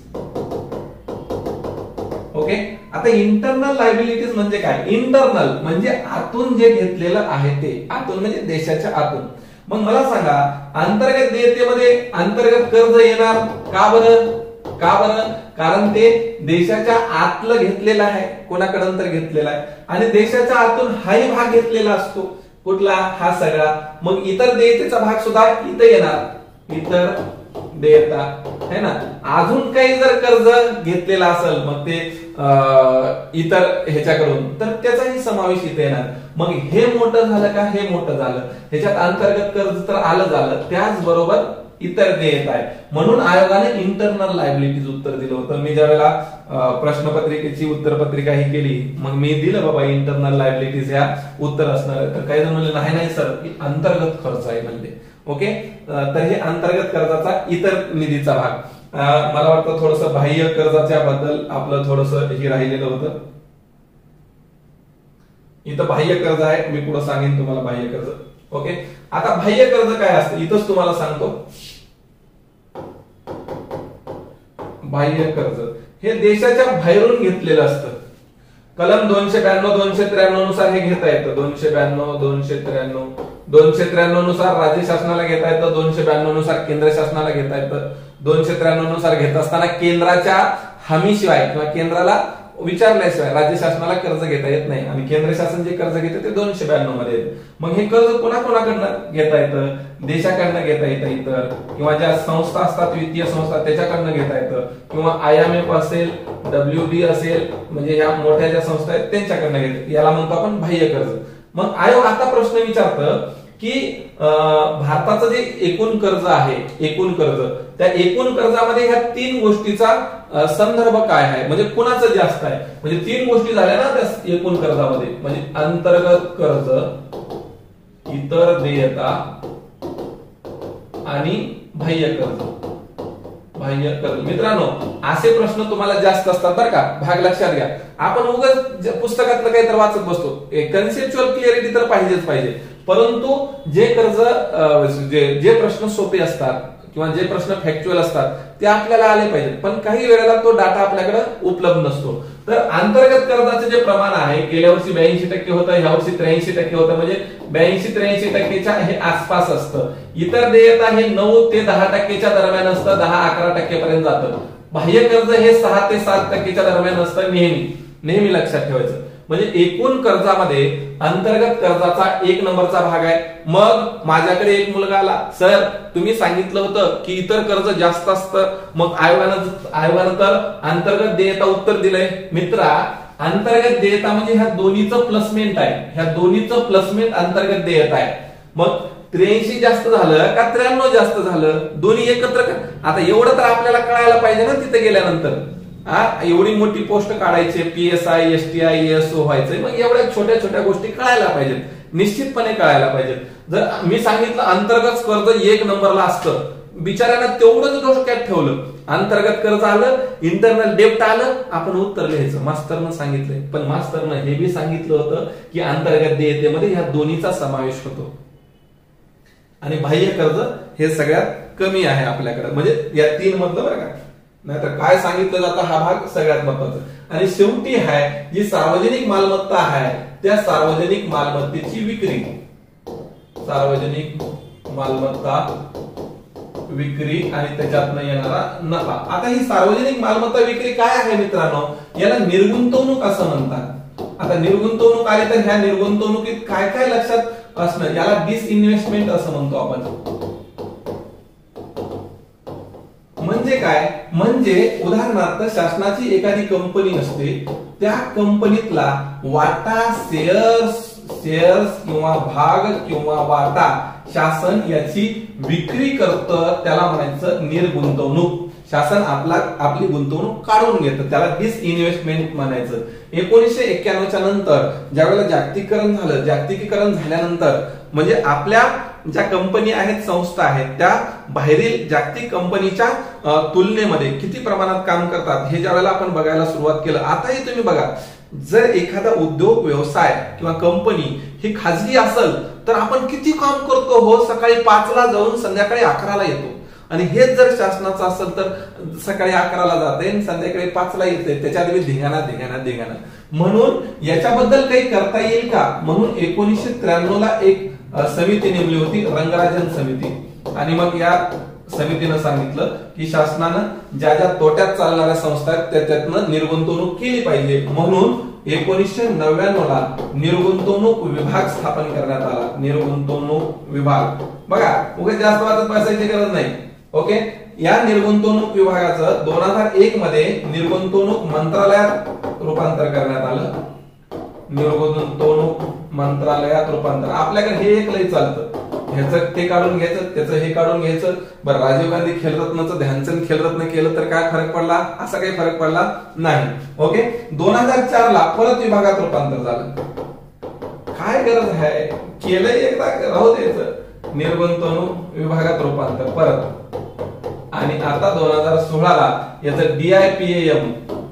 ओके. आता इंटरनल लायबिलिटीज म्हणजे काय? इंटरनल म्हणजे आतून जे घेतलेलं आहे ते. आतून म्हणजे देशाच्या आतून. मग मला सांगा, अंतर्गत देयतेमध्ये अंतर्गत कर्ज येणार का बरं? कारण ते देशाच्या आतलं घेतलेलं आहे, कोणाकडून तर घेतलेला आहे, आणि देशाच्या आतून हाही भाग घेतलेला असतो. कुठला? हा सगळा. मग इतर देयतेचा भाग सुद्धा इथे येणार. इतर देयता है ना. अजून काही जर कर्ज घेतलेला असेल मग ते इतर ह्याच्याकडून, तर त्याचाही समावेश इथे येणार. मग हे मोठं झालं का? हे मोठं झालं. ह्याच्यात अंतर्गत कर्ज तर आलं झालं, त्याचबरोबर इतर देयता आहे. म्हणून आयोगाने इंटरनल लायबिलिटीज उत्तर दिलं होतं. मी ज्यावेळेला प्रश्नपत्रिकेची उत्तरपत्रिका ही केली, मग मी दिलं बाबा इंटरनल लायबिलिटीज ह्या उत्तर असणार. तर काही जण म्हणले नाही सर, अंतर्गत खर्च आहे म्हणले. ओके. तर हे अंतर्गत कर्जाचा इतर निधीचा भाग. मला वाटतं थोडंसं बाह्य कर्जाच्या बद्दल आपलं थोडंसं हे राहिलेलं होतं. इथं बाह्य कर्ज आहे, मी पुढे सांगेन तुम्हाला बाह्य कर्ज. ओके. आता बाह्य कर्ज काय असतं इथंच तुम्हाला सांगतो. बाह्य कर्ज हे देशाच्या बाहेरून घेतलेलं असतं. कलम 292, 293 नुसार हे घेता येतं. 292, 293 नुसार राज्य शासनाला घेता येतं. 292 नुसार केंद्र शासनाला घेता येतं. 293 नुसार घेत असताना केंद्राच्या हमीशिवाय किंवा केंद्राला विचारल्याशिवाय राज्य शासनाला कर्ज घेता येत नाही आणि केंद्र शासन जे कर्ज घेते ते 292 मध्ये येतं. मग हे कर्ज कोणाकोणाकडनं घेता येतं? देशाकडनं घेता येतं, इतर किंवा ज्या संस्था असतात वित्तीय संस्था त्याच्याकडनं घेता येतं, किंवा IMF असेल, WB असेल, म्हणजे ह्या मोठ्या ज्या संस्था आहेत त्यांच्याकडनं घेतात. याला म्हणतो आपण बाह्य कर्ज. मग आयोग आता प्रश्न विचारतं की भारताचं जे एकूण कर्ज आहे, एकूण कर्ज, त्या एकूण कर्जामध्ये ह्या 3 गोष्टीचा संदर्भ काय आहे, म्हणजे कुणाचं जास्त आहे. म्हणजे 3 गोष्टी झाल्या ना त्या एकूण कर्जामध्ये, म्हणजे अंतर्गत कर्ज, इतर देयता आणि बाह्य कर्ज. बाह्य कर्ज मित्रांनो, असे प्रश्न तुम्हाला जास्त असतात बरं का, भाग लक्षात घ्या. आपण उगाच पुस्तकातलं काही तर वाचत बसतो. कन्सेप्च्युअल क्लिअरिटी तर पाहिजेच पाहिजे, परंतु जे कर्ज जे प्रश्न सोपे असतात किंवा जे प्रश्न फॅक्च्युअल असतात ते आपल्याला आले पाहिजेत, पण काही वेळेला तो डाटा आपल्याकडे उपलब्ध नसतो. तर अंतर्गत कर्जाचे जे प्रमाण आहे, गेल्या वर्षी 82% होतं, ह्या वर्षी 83% होतं, म्हणजे 82-83%च्या हे आसपास असतं. इतर देयता हे 9 ते 10%च्या दरम्यान असतं, 10-11% पर्यंत जातं. बाह्य कर्ज हे 6 ते 7%च्या दरम्यान असतं. नेहमी लक्षात ठेवायचं. म्हणजे एकूण कर्जामध्ये अंतर्गत कर्जाचा 1 नंबरचा भाग आहे. मग माझ्याकडे एक मुलगा आला, सर तुम्ही सांगितलं होतं की इतर कर्ज जास्त असतं, मग आयोगानं तर अंतर्गत देयता उत्तर दिलंय. मित्रा, अंतर्गत देयता म्हणजे ह्या दोन्हीचं प्लसमेंट आहे, ह्या दोन्हीचं प्लसमेंट अंतर्गत देयता आहे. मग 83 जास्त झालं का 93 जास्त झालं, दोन्ही एकत्र. आता एवढं तर आपल्याला कळायला पाहिजे ना तिथे गेल्यानंतर. एवढी मोठी पोस्ट काढायची, PSI, STI, ASO व्हायचंय, मग एवढ्या छोट्या छोट्या गोष्टी कळायला पाहिजेत, निश्चितपणे कळायला पाहिजेत. जर मी सांगितलं अंतर्गत कर्ज 1 नंबरला असतं, बिचाऱ्याला तेवढंच डोक्यात ठेवलं, अंतर्गत कर्ज आलं, इंटरनल डेप्ट आलं, आपण उत्तर लिहायचं. मास्तरनं सांगितलंय, पण मास्तरनं हे बी सांगितलं होतं की अंतर्गत देयतेमध्ये ह्या दोन्हीचा समावेश होतो आणि बाह्य कर्ज हे सगळ्यात कमी आहे आपल्याकडे, म्हणजे या 3 मधलं बरं का. नाहीतर काय सांगितलं जातं हा भाग सगळ्यात महत्वाचा. आणि शेवटी आहे जी सार्वजनिक मालमत्ता आहे, त्या सार्वजनिक मालमत्तेची विक्री, सार्वजनिक मालमत्ता विक्री आणि त्याच्यातनं येणारा नफा. आता ही सार्वजनिक मालमत्ता विक्री काय आहे मित्रांनो, याला निर्गुंतवणूक असं म्हणतात. आता निर्गुंतवणूक आली तर ह्या निर्गुंतवणुकीत काय काय लक्षात असणं, याला डिसइन्व्हेस्टमेंट असं म्हणतो आपण. म्हणजे काय, म्हणजे उदाहरणार्थ शासनाची एखादी कंपनी नसते, त्या कंपनीतला वाटा, शेअर्स किंवा भाग किंवा वाटा शासन याची विक्री करतं, त्याला म्हणायचं निर्गुंतवणूक. शासन आपली गुंतवणूक काढून घेतं, त्याला डिसइन्व्हेस्टमेंट म्हणायचं. 1991च्या नंतर ज्यावेळेला जागतिकीकरण झाल्यानंतर म्हणजे आपल्या ज्या कंपनी आहेत, संस्था आहेत, त्या बाहेरील जागतिक कंपनीच्या तुलनेमध्ये किती प्रमाणात काम करतात हे ज्यावेळेला आपण बघायला सुरुवात केलं. आताही तुम्ही बघा, जर एखादा उद्योग व्यवसाय किंवा कंपनी ही खाजगी असेल तर आपण किती काम करतो हो, सकाळी 5ला जाऊन संध्याकाळी 11ला येतो. आणि हेच जर शासनाचं असेल तर सकाळी 11ला जाते आणि संध्याकाळी 5ला येते, त्याच्यात धिंगाणा. म्हणून याच्याबद्दल काही करता येईल का, म्हणून 1993ला एक समिती नेमली होती, रंगराजन समिती. आणि मग या समितीनं सांगितलं की शासनानं ज्या ज्या तोट्यात चालणाऱ्या संस्था आहेत त्यातनं निर्गुंतवणूक केली पाहिजे. म्हणून 1999ला निर्गुंतवणूक विभाग स्थापन करण्यात आला. निर्गुंतवणूक विभाग बघा, उगाच जास्त वाचत बसायची गरज नाही. ओके, या निर्गुंतवणूक विभागाचं 2001 मध्ये निर्गुंतवणूक मंत्रालयात रूपांतर करण्यात आलं. निर्गुंतवणूक मंत्रालयात रूपांतर. आपल्याकडे हे एक लय चालतं, ह्याचं ते काढून घ्यायचं, त्याचं हे काढून घ्यायचं. बरं, राजीव गांधी खेलरत्नचं ध्यानचंद खेलरत्न केलं तर काय फरक पडला, असा काही फरक पडला नाही. ओके, 2004ला परत विभागात रूपांतर झालं. काय गरज आहे, केलंय एकदा राहू द्यायचं. निर्गुंतवणूक विभागात रूपांतर परत. आणि आता 2016ला याचं DIPAM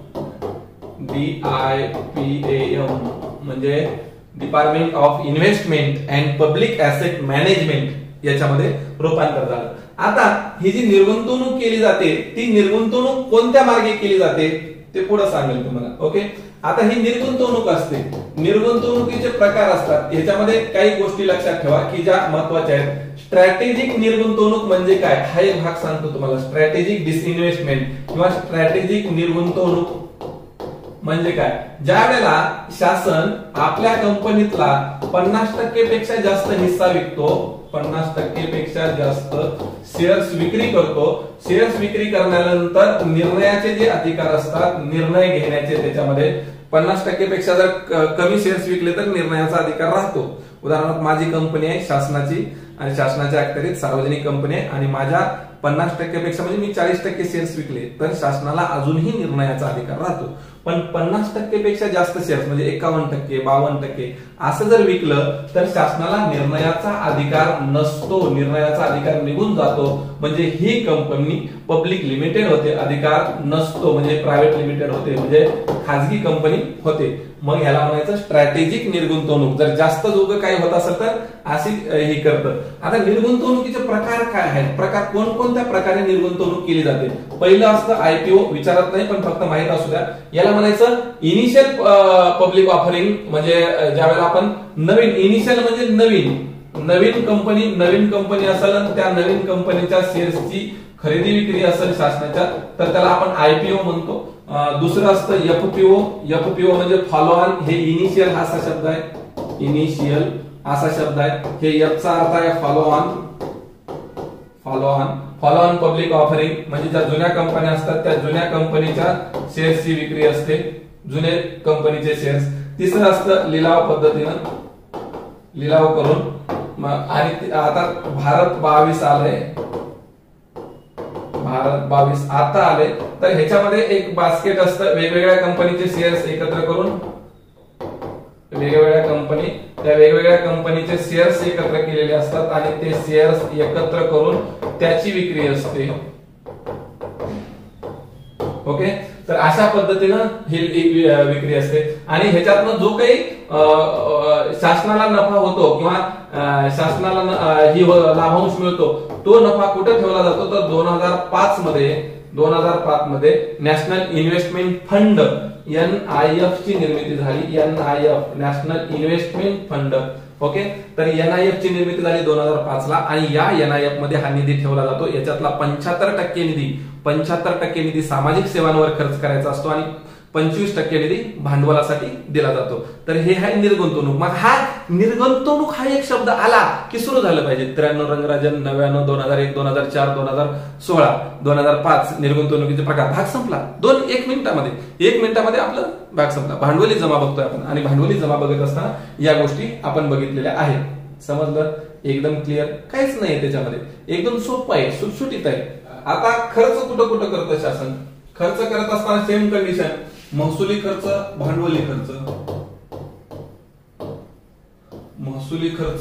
म्हणजे department of investment and public asset management याच्यामध्ये रूपांतर झालं. आता ही जी निर्गुंतवणूक केली जाते, ती निर्गुंतवणूक कोणत्या मार्गे केली जाते ते पुढे सांगेल तुम्हाला. ओके, आता ही निर्गुंतवणूक असते, निर्गुंतवणुकीचे प्रकार असतात. याच्यामध्ये काही गोष्टी लक्षात ठेवा की ज्या महत्वाच्या आहेत. स्ट्रॅटेजिक निर्गुंतवणूक म्हणजे काय, हा एक भाग सांगतो तुम्हाला. स्ट्रॅटेजिक डिसइन्व्हेस्टमेंट किंवा स्ट्रॅटेजिक निर्गुंतवणूक म्हणजे काय, ज्या वेळेला शासन आपल्या कंपनीतला 50% पेक्षा जास्त हिस्सा विकतो, 50% पेक्षा जास्त शेअर्स विक्री करतो, शेअर्स विक्री करण्यानंतर निर्णयाचे जे अधिकार असतात, निर्णय घेण्याचे, त्याच्यामध्ये 50% पेक्षा जर कमी शेअर्स विकले तर निर्णयाचा अधिकार राहतो. उदाहरणार्थ माझी कंपनी आहे शासनाची आणि शासनाच्या अखत्यारीत सार्वजनिक कंपनी आहे आणि माझ्या 50% पेक्षा म्हणजे मी 40% शेअर्स विकले तर शासनाला अजूनही निर्णयाचा अधिकार राहतो. पण 50% पेक्षा जास्त शेअर्स म्हणजे 51%, 52% असं जर विकलं तर शासनाला निर्णयाचा अधिकार नसतो, निर्णयाचा अधिकार निघून जातो. म्हणजे ही कंपनी पब्लिक लिमिटेड होते, अधिकार नसतो, म्हणजे प्रायव्हेट लिमिटेड होते, म्हणजे खाजगी कंपनी होते. मग ह्याला म्हणायचं स्ट्रॅटेजिक निर्गुंतवणूक. जर जास्त जोग काही होत असेल तर अशी हे करतं. आता निर्गुंतवणुकीचे प्रकार काय आहेत, प्रकार कोणकोणत्या प्रकारे निर्गुंतवणूक केली जाते. पहिलं असतं आयपीओ, विचारत नाही पण फक्त माहित असू द्या. याला म्हणायचं इनिशियल पब्लिक ऑफरिंग, म्हणजे ज्यावेळेला आपण नवीन, इनिशियल म्हणजे नवीन कंपनी असेल आणि त्या नवीन कंपनीच्या शेअर्सची खरेदी विक्री असेल शासनाच्या तर त्याला आपण आयपीओ म्हणतो. दुसरं असतं एफपीओ म्हणजे फॉलो ऑन. हे इनिशियल हा असा शब्द आहे, इनिशियल असा शब्द आहे. हे एफचा अर्थ आहे फॉलो ऑन पब्लिक ऑफरिंग, म्हणजे ज्या जुन्या कंपन्या असतात त्या जुन्या कंपनीच्या शेअर्सची विक्री असते, जुने कंपनीचे शेअर्स. तिसरं असतं लिलाव पद्धतीनं, लिलाव करून. आणि आता भारत 22 आलंय, भारत 22 आता आले तर ह्याच्यामध्ये एक बास्केट असतं, वेगवेगळ्या कंपनीचे शेअर्स एकत्र करून, वेगवेगळ्या कंपनी, त्या वेगवेगळ्या कंपनीचे शेअर्स एकत्र केलेले असतात आणि ते शेअर्स एकत्र करून त्याची विक्री असते. ओके, तर अशा पद्धतीनं ही विक्री असते. आणि ह्याच्यातनं जो काही शासनाला नफा होतो किंवा शासनाला ही लाभांश मिळतो तो नफा कुठे ठेवला जातो तर 2005 मध्ये नॅशनल इन्व्हेस्टमेंट फंड NIF ची निर्मिती झाली. NIF national investment fund. Okay, तर NIF ची निर्मिती झाली 2005 ला आणि या NIF मध्ये हा निधी ठेवला जातो. याच्यातला 75% निधी सामाजिक सेवांवर खर्च करायचा असतो आणि 25% निधी भांडवलासाठी दिला जातो. तर हे आहे निर्गुंतवणूक. मग हा निर्गुंतवणूक हा एक शब्द आला की सुरू झालं पाहिजे. 93 रंगराजन, 99, 2001, 2004, 2016, 2005 निर्गुंतवणुकीचे प्रकार. भाग संपला. 1 मिनिटामध्ये आपला भाग संपला. भांडवली जमा बघतोय आपण आणि भांडवली जमा बघत असताना या गोष्टी आपण बघितलेल्या आहेत. समजलं? एकदम क्लिअर, काहीच नाही त्याच्यामध्ये, एकदम सोपं आहे, सुटसुटीत आहे. आता खर्च कुठं करतं शासन? खर्च करत असताना सेम कंडिशन, महसुली खर्च, भांडवली खर्च. महसुली खर्च,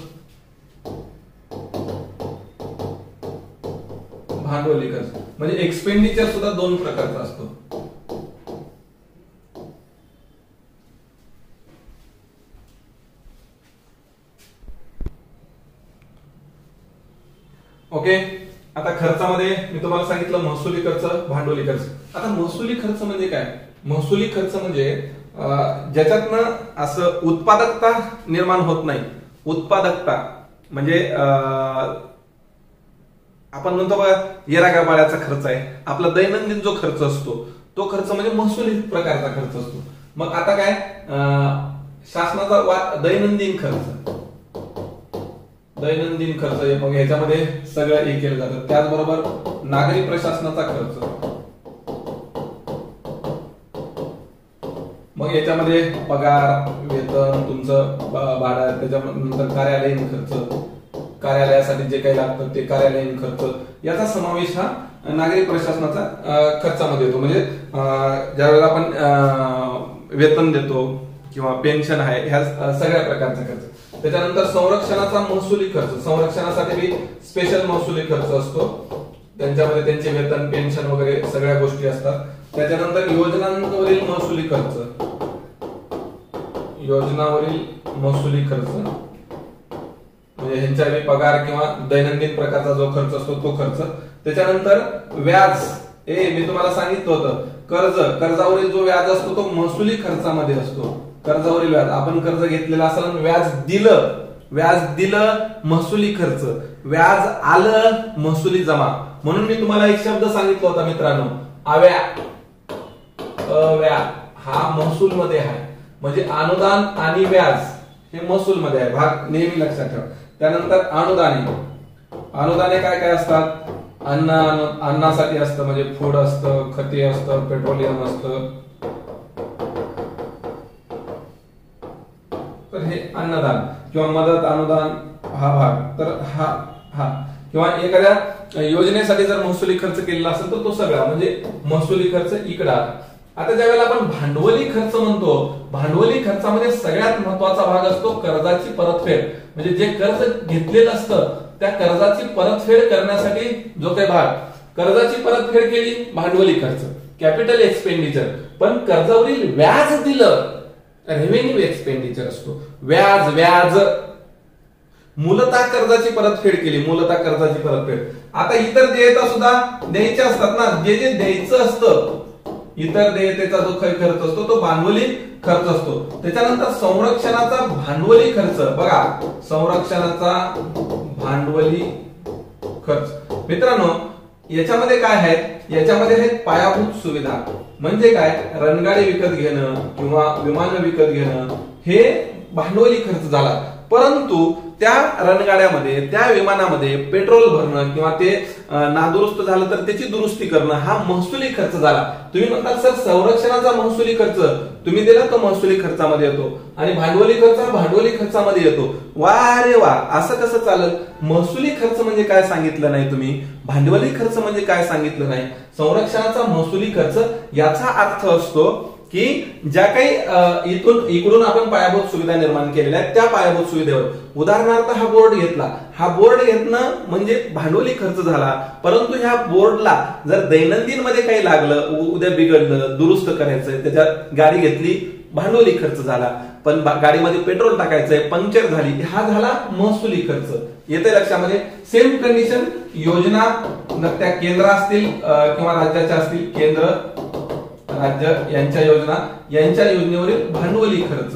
भांडवली खर्च. म्हणजे एक्सपेंडिचर सुद्धा 2 प्रकारचा असतो. ओके, आता खर्चामध्ये मी तुम्हाला सांगितलं महसुली खर्च, भांडवली खर्च. आता महसुली खर्च म्हणजे काय? महसुली खर्च म्हणजे ज्याच्यातनं असं उत्पादकता निर्माण होत नाही. उत्पादकता म्हणजे आपण म्हणतो बघा येरा गाभाळ्याचा खर्च आहे. आपला दैनंदिन जो खर्च असतो तो खर्च म्हणजे महसुली प्रकारचा खर्च असतो. मग आता काय शासनाचा दैनंदिन खर्च मग ह्याच्यामध्ये सगळं हे केलं जातं. त्याचबरोबर नागरी प्रशासनाचा खर्च, मग याच्यामध्ये पगार, वेतन, तुमचं भाडं, त्याच्यानंतर कार्यालयीन खर्च, कार्यालयासाठी जे काही लागतं ते कार्यालयीन खर्च, याचा समावेश हा नागरी प्रशासनाचा खर्चामध्ये येतो. म्हणजे ज्यावेळेला आपण वेतन देतो किंवा पेन्शन आहे, ह्या सगळ्या प्रकारचा खर्च. त्याच्यानंतर संरक्षणाचा महसुली खर्च, संरक्षणासाठी बी स्पेशल महसुली खर्च असतो. त्यांच्यामध्ये त्यांचे वेतन, पेन्शन वगैरे सगळ्या गोष्टी असतात. त्याच्यानंतर योजनांवरील महसुली खर्च, योजनावरील महसुली खर्च म्हणजे ह्यांच्या पगार किंवा दैनंदिन प्रकारचा जो खर्च असतो तो खर्च. त्याच्यानंतर व्याज, मी तुम्हाला सांगितलं होतं कर्जावरील जो व्याज असतो तो महसुली खर्चामध्ये असतो. कर्जावरील व्याज, आपण कर्ज घेतलेलं असेल, व्याज दिलं महसुली खर्च, व्याज आलं महसुली जमा. म्हणून मी तुम्हाला एक शब्द सांगितला होता मित्रांनो, अव्या. हा महसूल मध्ये आहे, म्हणजे अनुदान आणि व्याज हे महसूल मध्ये आहे, भाग नेहमी लक्षात ठेवा. त्यानंतर अनुदाने, अनुदाने काय काय असतात, अन्नासाठी असतं म्हणजे फूड असतं, खते असतं, पेट्रोलियम असतं, तर हे अन्नदान किंवा मदत अनुदान हा भाग. तर हा हा किंवा एखाद्या योजनेसाठी जर महसुली खर्च केलेला असेल तर तो सगळा म्हणजे महसुली खर्च इकडे आला. आता ज्यावेळेला आपण भांडवली खर्च म्हणतो, भांडवली खर्चामध्ये सगळ्यात महत्वाचा भाग असतो कर्जाची परतफेड, म्हणजे जे कर्ज घेतलेलं असतं त्या कर्जाची परतफेड करण्यासाठी जो काही भाग, कर्जाची परतफेड केली भांडवली खर्च, कॅपिटल एक्सपेंडिचर. पण कर्जावरील व्याज दिलं रेव्हेन्यू एक्सपेंडिचर असतो. व्याज मूलतः कर्जाची परतफेड केली, मूलतः कर्जाची परतफेड. आता इतर देयता सुद्धा द्यायचे असतात ना, जे जे द्यायचं असतं इतर देयतेचा जो काही खर्च असतो तो भांडवली खर्च असतो. त्याच्यानंतर संरक्षणाचा भांडवली खर्च, बघा संरक्षणाचा भांडवली खर्च. मित्रांनो याच्यामध्ये काय आहे, याच्यामध्ये आहेत पायाभूत सुविधा, म्हणजे काय, रणगाडी विकत घेणं किंवा विमान विकत घेणं हे भांडवली खर्च झाला. परंतु त्या रणगाड्यामध्ये त्या विमानामध्ये पेट्रोल भरणं किंवा ते नादुरुस्त झालं तर त्याची दुरुस्ती करणं हा महसुली खर्च झाला. तुम्ही म्हणता सर संरक्षणाचा महसुली खर्च तुम्ही दिला तो महसुली खर्चामध्ये येतो आणि भांडवली खर्च भांडवली खर्चामध्ये येतो. वा रे वा, असं कसं चालेल? महसुली खर्च म्हणजे काय सांगितलं नाही तुम्ही, भांडवली खर्च म्हणजे काय सांगितलं नाही. संरक्षणाचा महसुली खर्च याचा अर्थ असतो की ज्या काही इकडून आपण पायाभूत सुविधा निर्माण केलेल्या आहेत त्या पायाभूत सुविधेवर, उदाहरणार्थ हा बोर्ड घेतला, हा बोर्ड घेतणं म्हणजे भांडवली खर्च झाला. परंतु ह्या बोर्डला जर दैनंदिन मध्ये काही लागलं, उद्या बिघडलं, दुरुस्त करायचंय, त्याच्यात गाडी घेतली, भांडवली खर्च झाला. पण गाडीमध्ये पेट्रोल टाकायचंय, पंक्चर झाली, हा झाला महसुली खर्च. येते लक्षामध्ये. सेम कंडिशन योजना, त्या केंद्र असतील किंवा राज्याच्या असतील, केंद्र राज्य यांच्या योजना, यांच्या योजनेवरील भांडवली खर्च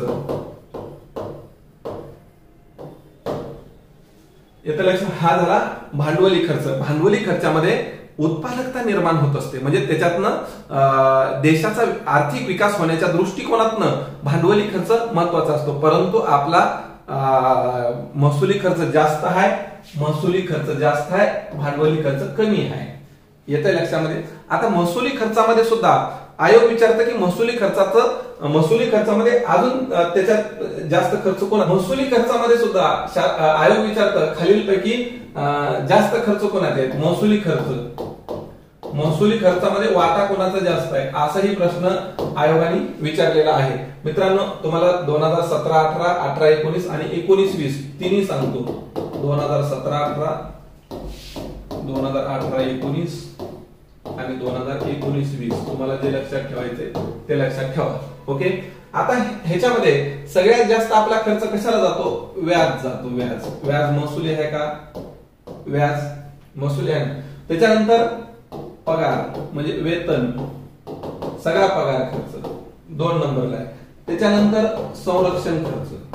येतं लक्षात. हा झाला भांडवली खर्च. भांडवली खर्चामध्ये उत्पादकता निर्माण होत असते, म्हणजे त्याच्यातनं देशाचा आर्थिक विकास होण्याच्या दृष्टिकोनातनं भांडवली खर्च महत्वाचा असतो. परंतु आपला महसुली खर्च जास्त आहे, महसुली खर्च जास्त आहे, भांडवली खर्च कमी आहे. येते लक्षामध्ये. आता महसुली खर्चामध्ये सुद्धा आयोग विचारतं की महसुली खर्चामध्ये अजून त्याच्यात जास्त खर्च कोणा, महसुली खर्चामध्ये सुद्धा आयोग विचारतं खालीलपैकी जास्त खर्च कोणाचे आहेत. महसुली खर्चामध्ये वाटा कोणाचा जास्त आहे, असाही प्रश्न आयोगाने विचारलेला आहे. मित्रांनो तुम्हाला 2017-18, 18-19 आणि 19-20 तिन्ही सांगतो. 2017-18, 2018-19 आणि 2019-20 तुम्हाला जे लक्षात ठेवायचे ते लक्षात ठेवा. ओके. आता ह्याच्यामध्ये सगळ्यात जास्त आपला खर्च कशाला जातो? व्याज जातो. व्याज महसुली आहे का? व्याज महसुली आहे. त्याच्यानंतर पगार म्हणजे वेतन, सगळा पगार खर्च 2 नंबरला आहे. त्याच्यानंतर संरक्षण खर्च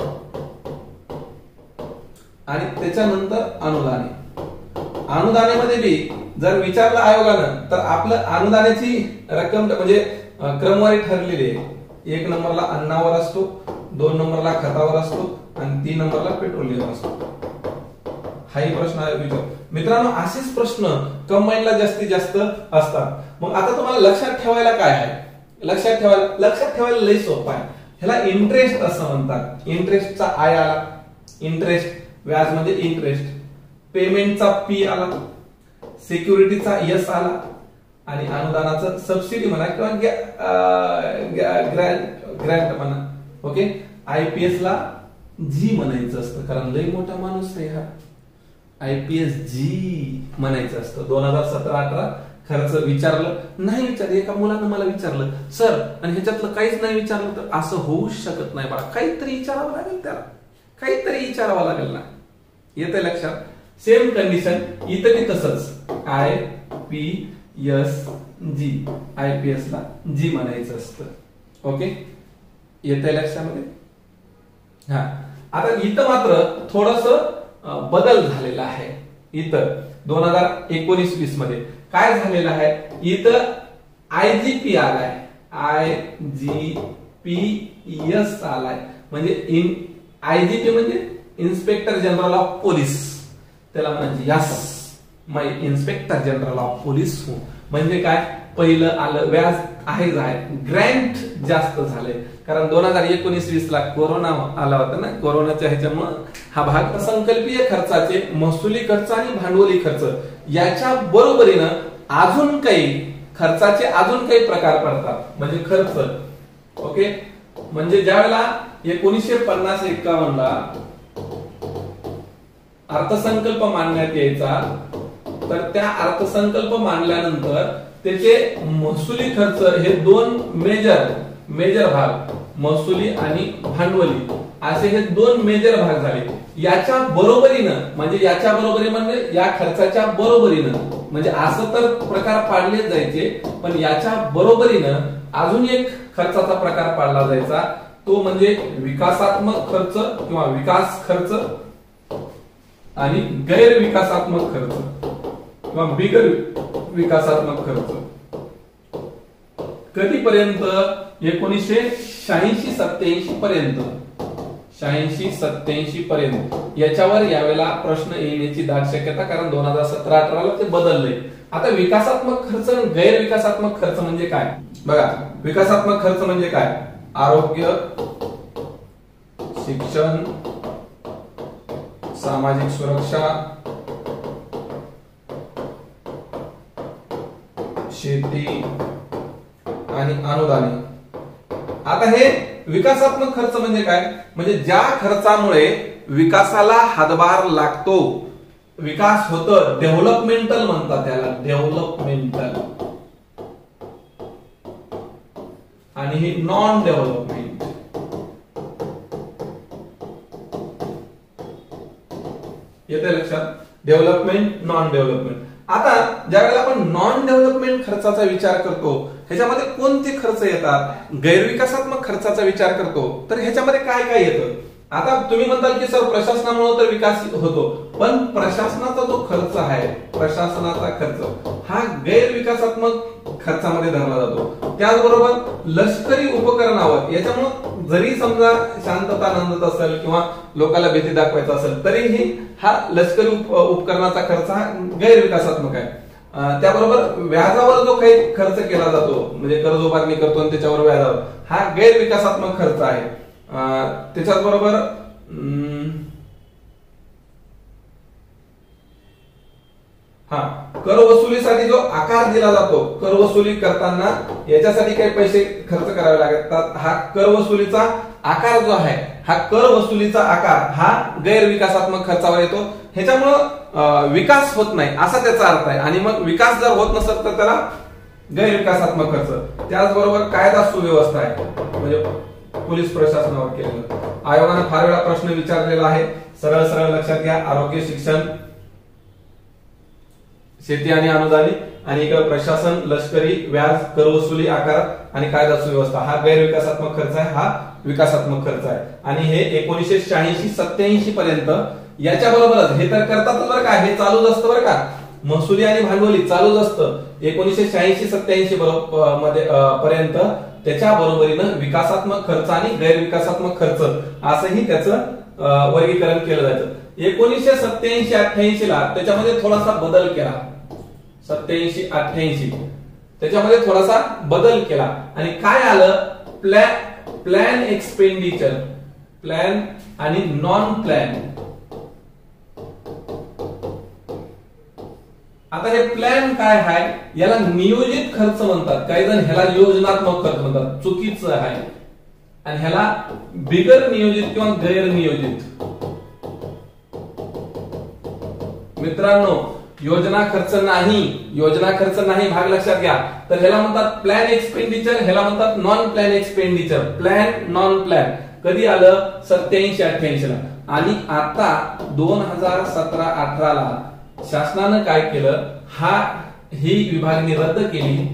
आणि त्याच्यानंतर अनुदाने. अनुदानामध्ये बी जर विचारलं आयोगानं तर आपलं अनुदानाची रक्कम म्हणजे क्रमवारी ठरलेली आहे. 1 नंबरला अन्नावर असतो, 2 नंबरला खतावर असतो आणि 3 नंबरला पेट्रोलियम असतो. हाही प्रश्न विचार. मित्रांनो असेच प्रश्न कंबाईनला जास्तीत जास्त असतात. मग आता तुम्हाला लक्षात ठेवायला काय आहे? लक्षात ठेवायला लय सोपं आहे. ह्याला इंटरेस्ट असं म्हणतात. इंटरेस्टचा आय आला, इंटरेस्ट, व्याज म्हणजे इंटरेस्ट, पेमेंटचा पी आला, सिक्युरिटीचा यस आला आणि अनुदानाचं सबसिडी म्हणा किंवा ग्रँट म्हणा. ओके. आयपीएस ला जी म्हणायचं असतं कारण लय मोठा माणूस आहे हा. आयपीएस जी म्हणायचं असतं. 2017-18 खर्च विचारलं नाही, एका मुलानं मला विचारलं सर आणि ह्याच्यातलं काहीच नाही विचारलं तर असं होऊ शकत नाही बघा, काहीतरी विचारावं लागेल, त्याला काहीतरी विचारावं लागेल ना. येते लक्षात. सेम कंडिशन इथं तसंच. आयपीएस जी, आयपीएस ला जी म्हणायचं असतं. ओके. येते लक्षामध्ये. हा. आता इथं मात्र थोडस बदल झालेला आहे. इथं 2019-20 मध्ये काय झालेलं आहे, इथं आयजीपी आलाय. IGPS आलाय, म्हणजे IGP म्हणजे इन्स्पेक्टर जनरल ऑफ पोलीस, त्याला म्हणजे yes my inspector general of police हूं. म्हणजे काय, पहिलं आलं व्याज आहे ग्रँट जास्त झालंय, कारण 2019-20 ला कोरोना आला होता ना, कोरोनाच्या ह्याच्यामुळे हा भाग संकल्पीय खर्चाचे महसुली खर्च आणि भांडवली खर्च याच्या बरोबरीनं अजून काही खर्चाचे अजून काही प्रकार पडतात, म्हणजे खर्च. ओके, म्हणजे ज्यावेळेला 1950-51 ला अर्थसंकल्प मांडण्यात यायचा, तर त्या अर्थसंकल्प मांडल्यानंतर त्याचे महसुली खर्च हे दोन मेजर भाग, महसुली आणि भांडवली असे हे दोन मेजर भाग झाले. याच्या बरोबरीनं म्हणजे या खर्चाच्या बरोबरीनं, म्हणजे असं तर प्रकार पाडले जायचे, पण याच्या बरोबरीनं अजून एक खर्चाचा प्रकार पाडला जायचा, तो म्हणजे विकासात्मक खर्च किंवा विकास खर्च आणि गैर विकासात्मक खर्च किंवा बिगर विकासात्मक खर्च. कधीपर्यंत, 1986-87 पर्यंत, 86-87 पर्यंत याच्यावर यावेळेला प्रश्न येण्याची दाट शक्यता, कारण 2017-18 ला ते बदलले. आता विकासात्मक खर्च आणि गैर विकासात्मक खर्च म्हणजे काय बघा. विकासात्मक खर्च म्हणजे काय, आरोग्य, शिक्षण, सामाजिक सुरक्षा, शेती आणि अनुदाने. आता हे विकासात्मक खर्च म्हणजे काय, म्हणजे ज्या खर्चामुळे विकासाला हातभार लागतो, विकास होतं, डेव्हलपमेंटल म्हणतात त्याला, डेव्हलपमेंटल. आणि हे नॉन डेव्हलपमेंट. येते लक्षात, डेव्हलपमेंट, नॉन डेव्हलपमेंट. आता ज्यावेळेला आपण नॉन डेव्हलपमेंट खर्चाचा विचार करतो, ह्याच्यामध्ये कोणते खर्च येतात, गैरविकासात्मक खर्चाचा विचार करतो, तर ह्याच्यामध्ये काय काय येतं. आता तुम्ही म्हणताल की सर प्रशासनामुळे तर विकास होतो, पण प्रशासनाचा जो खर्च आहे, प्रशासनाचा खर्च हा गैरविकासात्मक खर्चामध्ये धरला जातो. त्याचबरोबर लष्करी उपकरणावर, याच्यामुळे जरी समजा शांतता नंदत असेल किंवा लोकांना भीती दाखवायचा असेल, तरीही हा लष्करी उपकरणाचा खर्च हा गैरविकासात्मक आहे. त्याबरोबर व्याजावर जो काही खर्च केला जातो, म्हणजे कर्ज उभारणी करतो आणि त्याच्यावर व्याजावर, हा गैरविकासात्मक खर्च आहे. त्याच्याच बरोबर कर वसुलीसाठी जो आकार दिला जातो, कर वसुली करताना याच्यासाठी काही पैसे खर्च करावे लागतात. हा कर वसुलीचा आकार जो आहे, हा कर वसुलीचा आकार हा गैरविकासात्मक खर्चावर येतो. ह्याच्यामुळं विकास होत नाही असा त्याचा अर्थ आहे. आणि मग विकास जर होत नसेल तर त्याला गैरविकासात्मक खर्च. त्याचबरोबर कायदा सुव्यवस्था आहे, म्हणजे पोलीस प्रशासनावर केलेलं. आयोगाने फार वेळा प्रश्न विचारलेला आहे, सरळ सरळ लक्षात घ्या. आरोग्य, शिक्षण, शेती आणि अनुदाने, आणि इकडे प्रशासन, लष्करी, व्याज, कर वसुली, आकार आणि कायदा सुव्यवस्था हा गैरविकासात्मक खर्च आहे, हा विकासात्मक खर्च आहे. आणि हे 1986-87 पर्यंत याच्या बरोबरच हे तर करतातच बरं का, हे चालूच असतं बरं का, महसुली आणि भांडवली चालूच असतं. 1986-87 पर्यंत त्याच्या बरोबरीनं विकासात्मक खर्च आणि गैरविकासात्मक खर्च असंही त्याचं वर्गीकरण केलं जायचं. 1987-88 ला त्याच्यामध्ये थोडासा बदल केला. 87-88 त्याच्यामध्ये थोडासा बदल केला आणि काय आलं, प्लॅन एक्सपेंडिचर, प्लॅन आणि नॉन प्लॅन. आता हे प्लॅन काय आहे, याला नियोजित खर्च म्हणतात, काही जण ह्याला योजनात्मक खर्च म्हणतात, चुकीचं आहे. आणि ह्याला बिगर नियोजित किंवा गैर नियोजित. मित्रांनो, योजना खर्च नाही भाग लक्षात घ्या. तर ह्याला म्हणतात प्लॅन एक्सपेंडिचर, ह्याला म्हणतात non plan expenditure. Plan, non plan कधी आलं, 87-88 ला. आणि आता 2017-18 ला शासनानं काय केलं, ही विभागणी रद्द केली.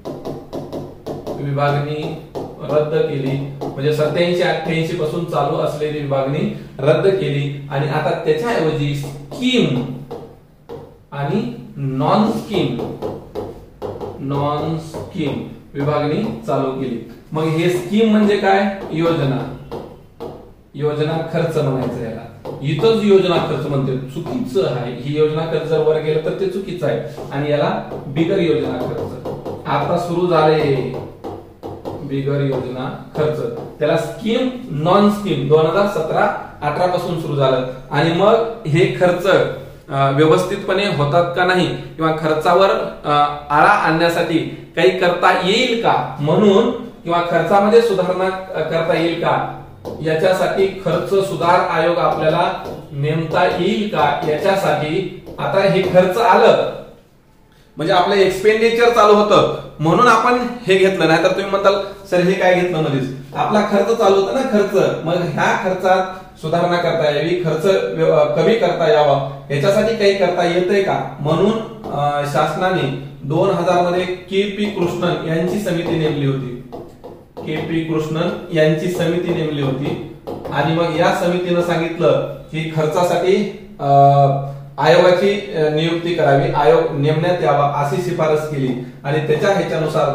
म्हणजे 87-88 पासून चालू असलेली विभागणी रद्द केली आणि आता त्याच्याऐवजी स्कीम आणि नॉन नॉन स्कीम विभागणी चालू केली. मग हे स्कीम म्हणजे काय? योजना. योजना खर्च म्हणायचं याला. इथंच योजना खर्च म्हणते, चुकीचं आहे. ही योजना खर्च जर वर गेलं तर ते चुकीचं आहे आणि याला बिगर योजना खर्च. आता सुरू झाले बिगर योजना खर्च. त्याला स्कीम नॉन स्कीम 2017-18 पासून सुरू झालं. आणि मग हे खर्च व्यवस्थितपणे होतात का नाही किंवा खर्चावर आळा आणण्यासाठी काही करता येईल का म्हणून किंवा खर्चामध्ये सुधारणा करता येईल का याच्यासाठी खर्च सुधार आयोग आपल्याला नेमता येईल का याच्यासाठी आता हे खर्च आलं म्हणजे आपलं एक्सपेंडिचर चालू होतं म्हणून आपण हे घेतलं. नाही तर तुम्ही म्हणताल सर हे काय घेतलं मध्येच, आपला खर्च चालू होता ना खर्च. मग ह्या खर्चात सुधारणा करता यावी, खर्च कमी करता यावा याच्यासाठी काही करता येतंय का म्हणून शासनाने 2000 मध्ये के.पी. कृष्णन यांची समिती नेमली होती. के.पी. कृष्णन यांची समिती नेमली होती आणि मग या समितीनं सांगितलं की खर्चासाठी आयोगाची नियुक्ती करावी, आयोग नेमण्यात यावा अशी शिफारस केली. आणि त्याच्या ह्याच्यानुसार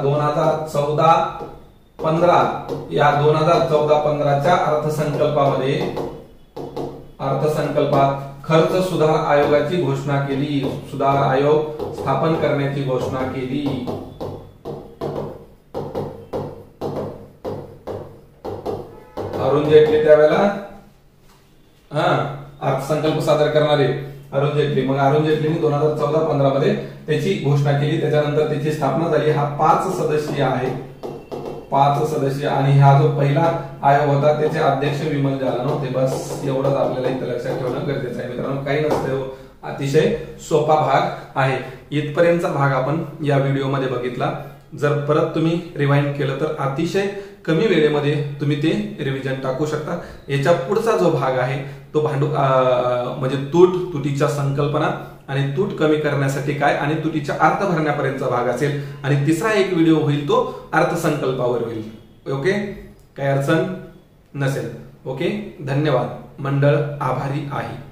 2014-15 या 2014-15च्या अर्थसंकल्पात खर्च सुधार आयोगाची घोषणा केली. सुधार आयोग स्थापन करण्याची घोषणा केली. अरुण जेटली त्यावेळेला अर्थसंकल्प सादर करणारे अरुण जेटली. मग अरुण जेटलीने 2014-15 मध्ये त्याची घोषणा केली. त्याच्यानंतर त्याची स्थापना झाली. हा 5 सदस्यीय आहे, 5 सदस्य. आणि हा जो पहिला आयोग होता त्याचे अध्यक्ष विमल जालन होते. बस एवढंच आपल्याला इथं लक्षात ठेवणं गरजेचं आहे मित्रांनो. काही नसतं, अतिशय सोपा भाग आहे. इथपर्यंतचा भाग आपण या व्हिडिओमध्ये बघितला. जर परत तुम्ही रिवाइंड केलं तर अतिशय कमी वेळेमध्ये तुम्ही ते रिव्हिजन टाकू शकता. याच्या पुढचा जो भाग आहे तो म्हणजे तुटीच्या संकल्पना आणि तूट कमी करण्यासाठी काय आणि तुटीच्या अर्थ भरण्यापर्यंतचा भाग असेल. आणि तिसरा एक व्हिडिओ होईल तो अर्थसंकल्पावर होईल. ओके, काही अडचण नसेल. ओके, धन्यवाद. मंडळ आभारी आहे.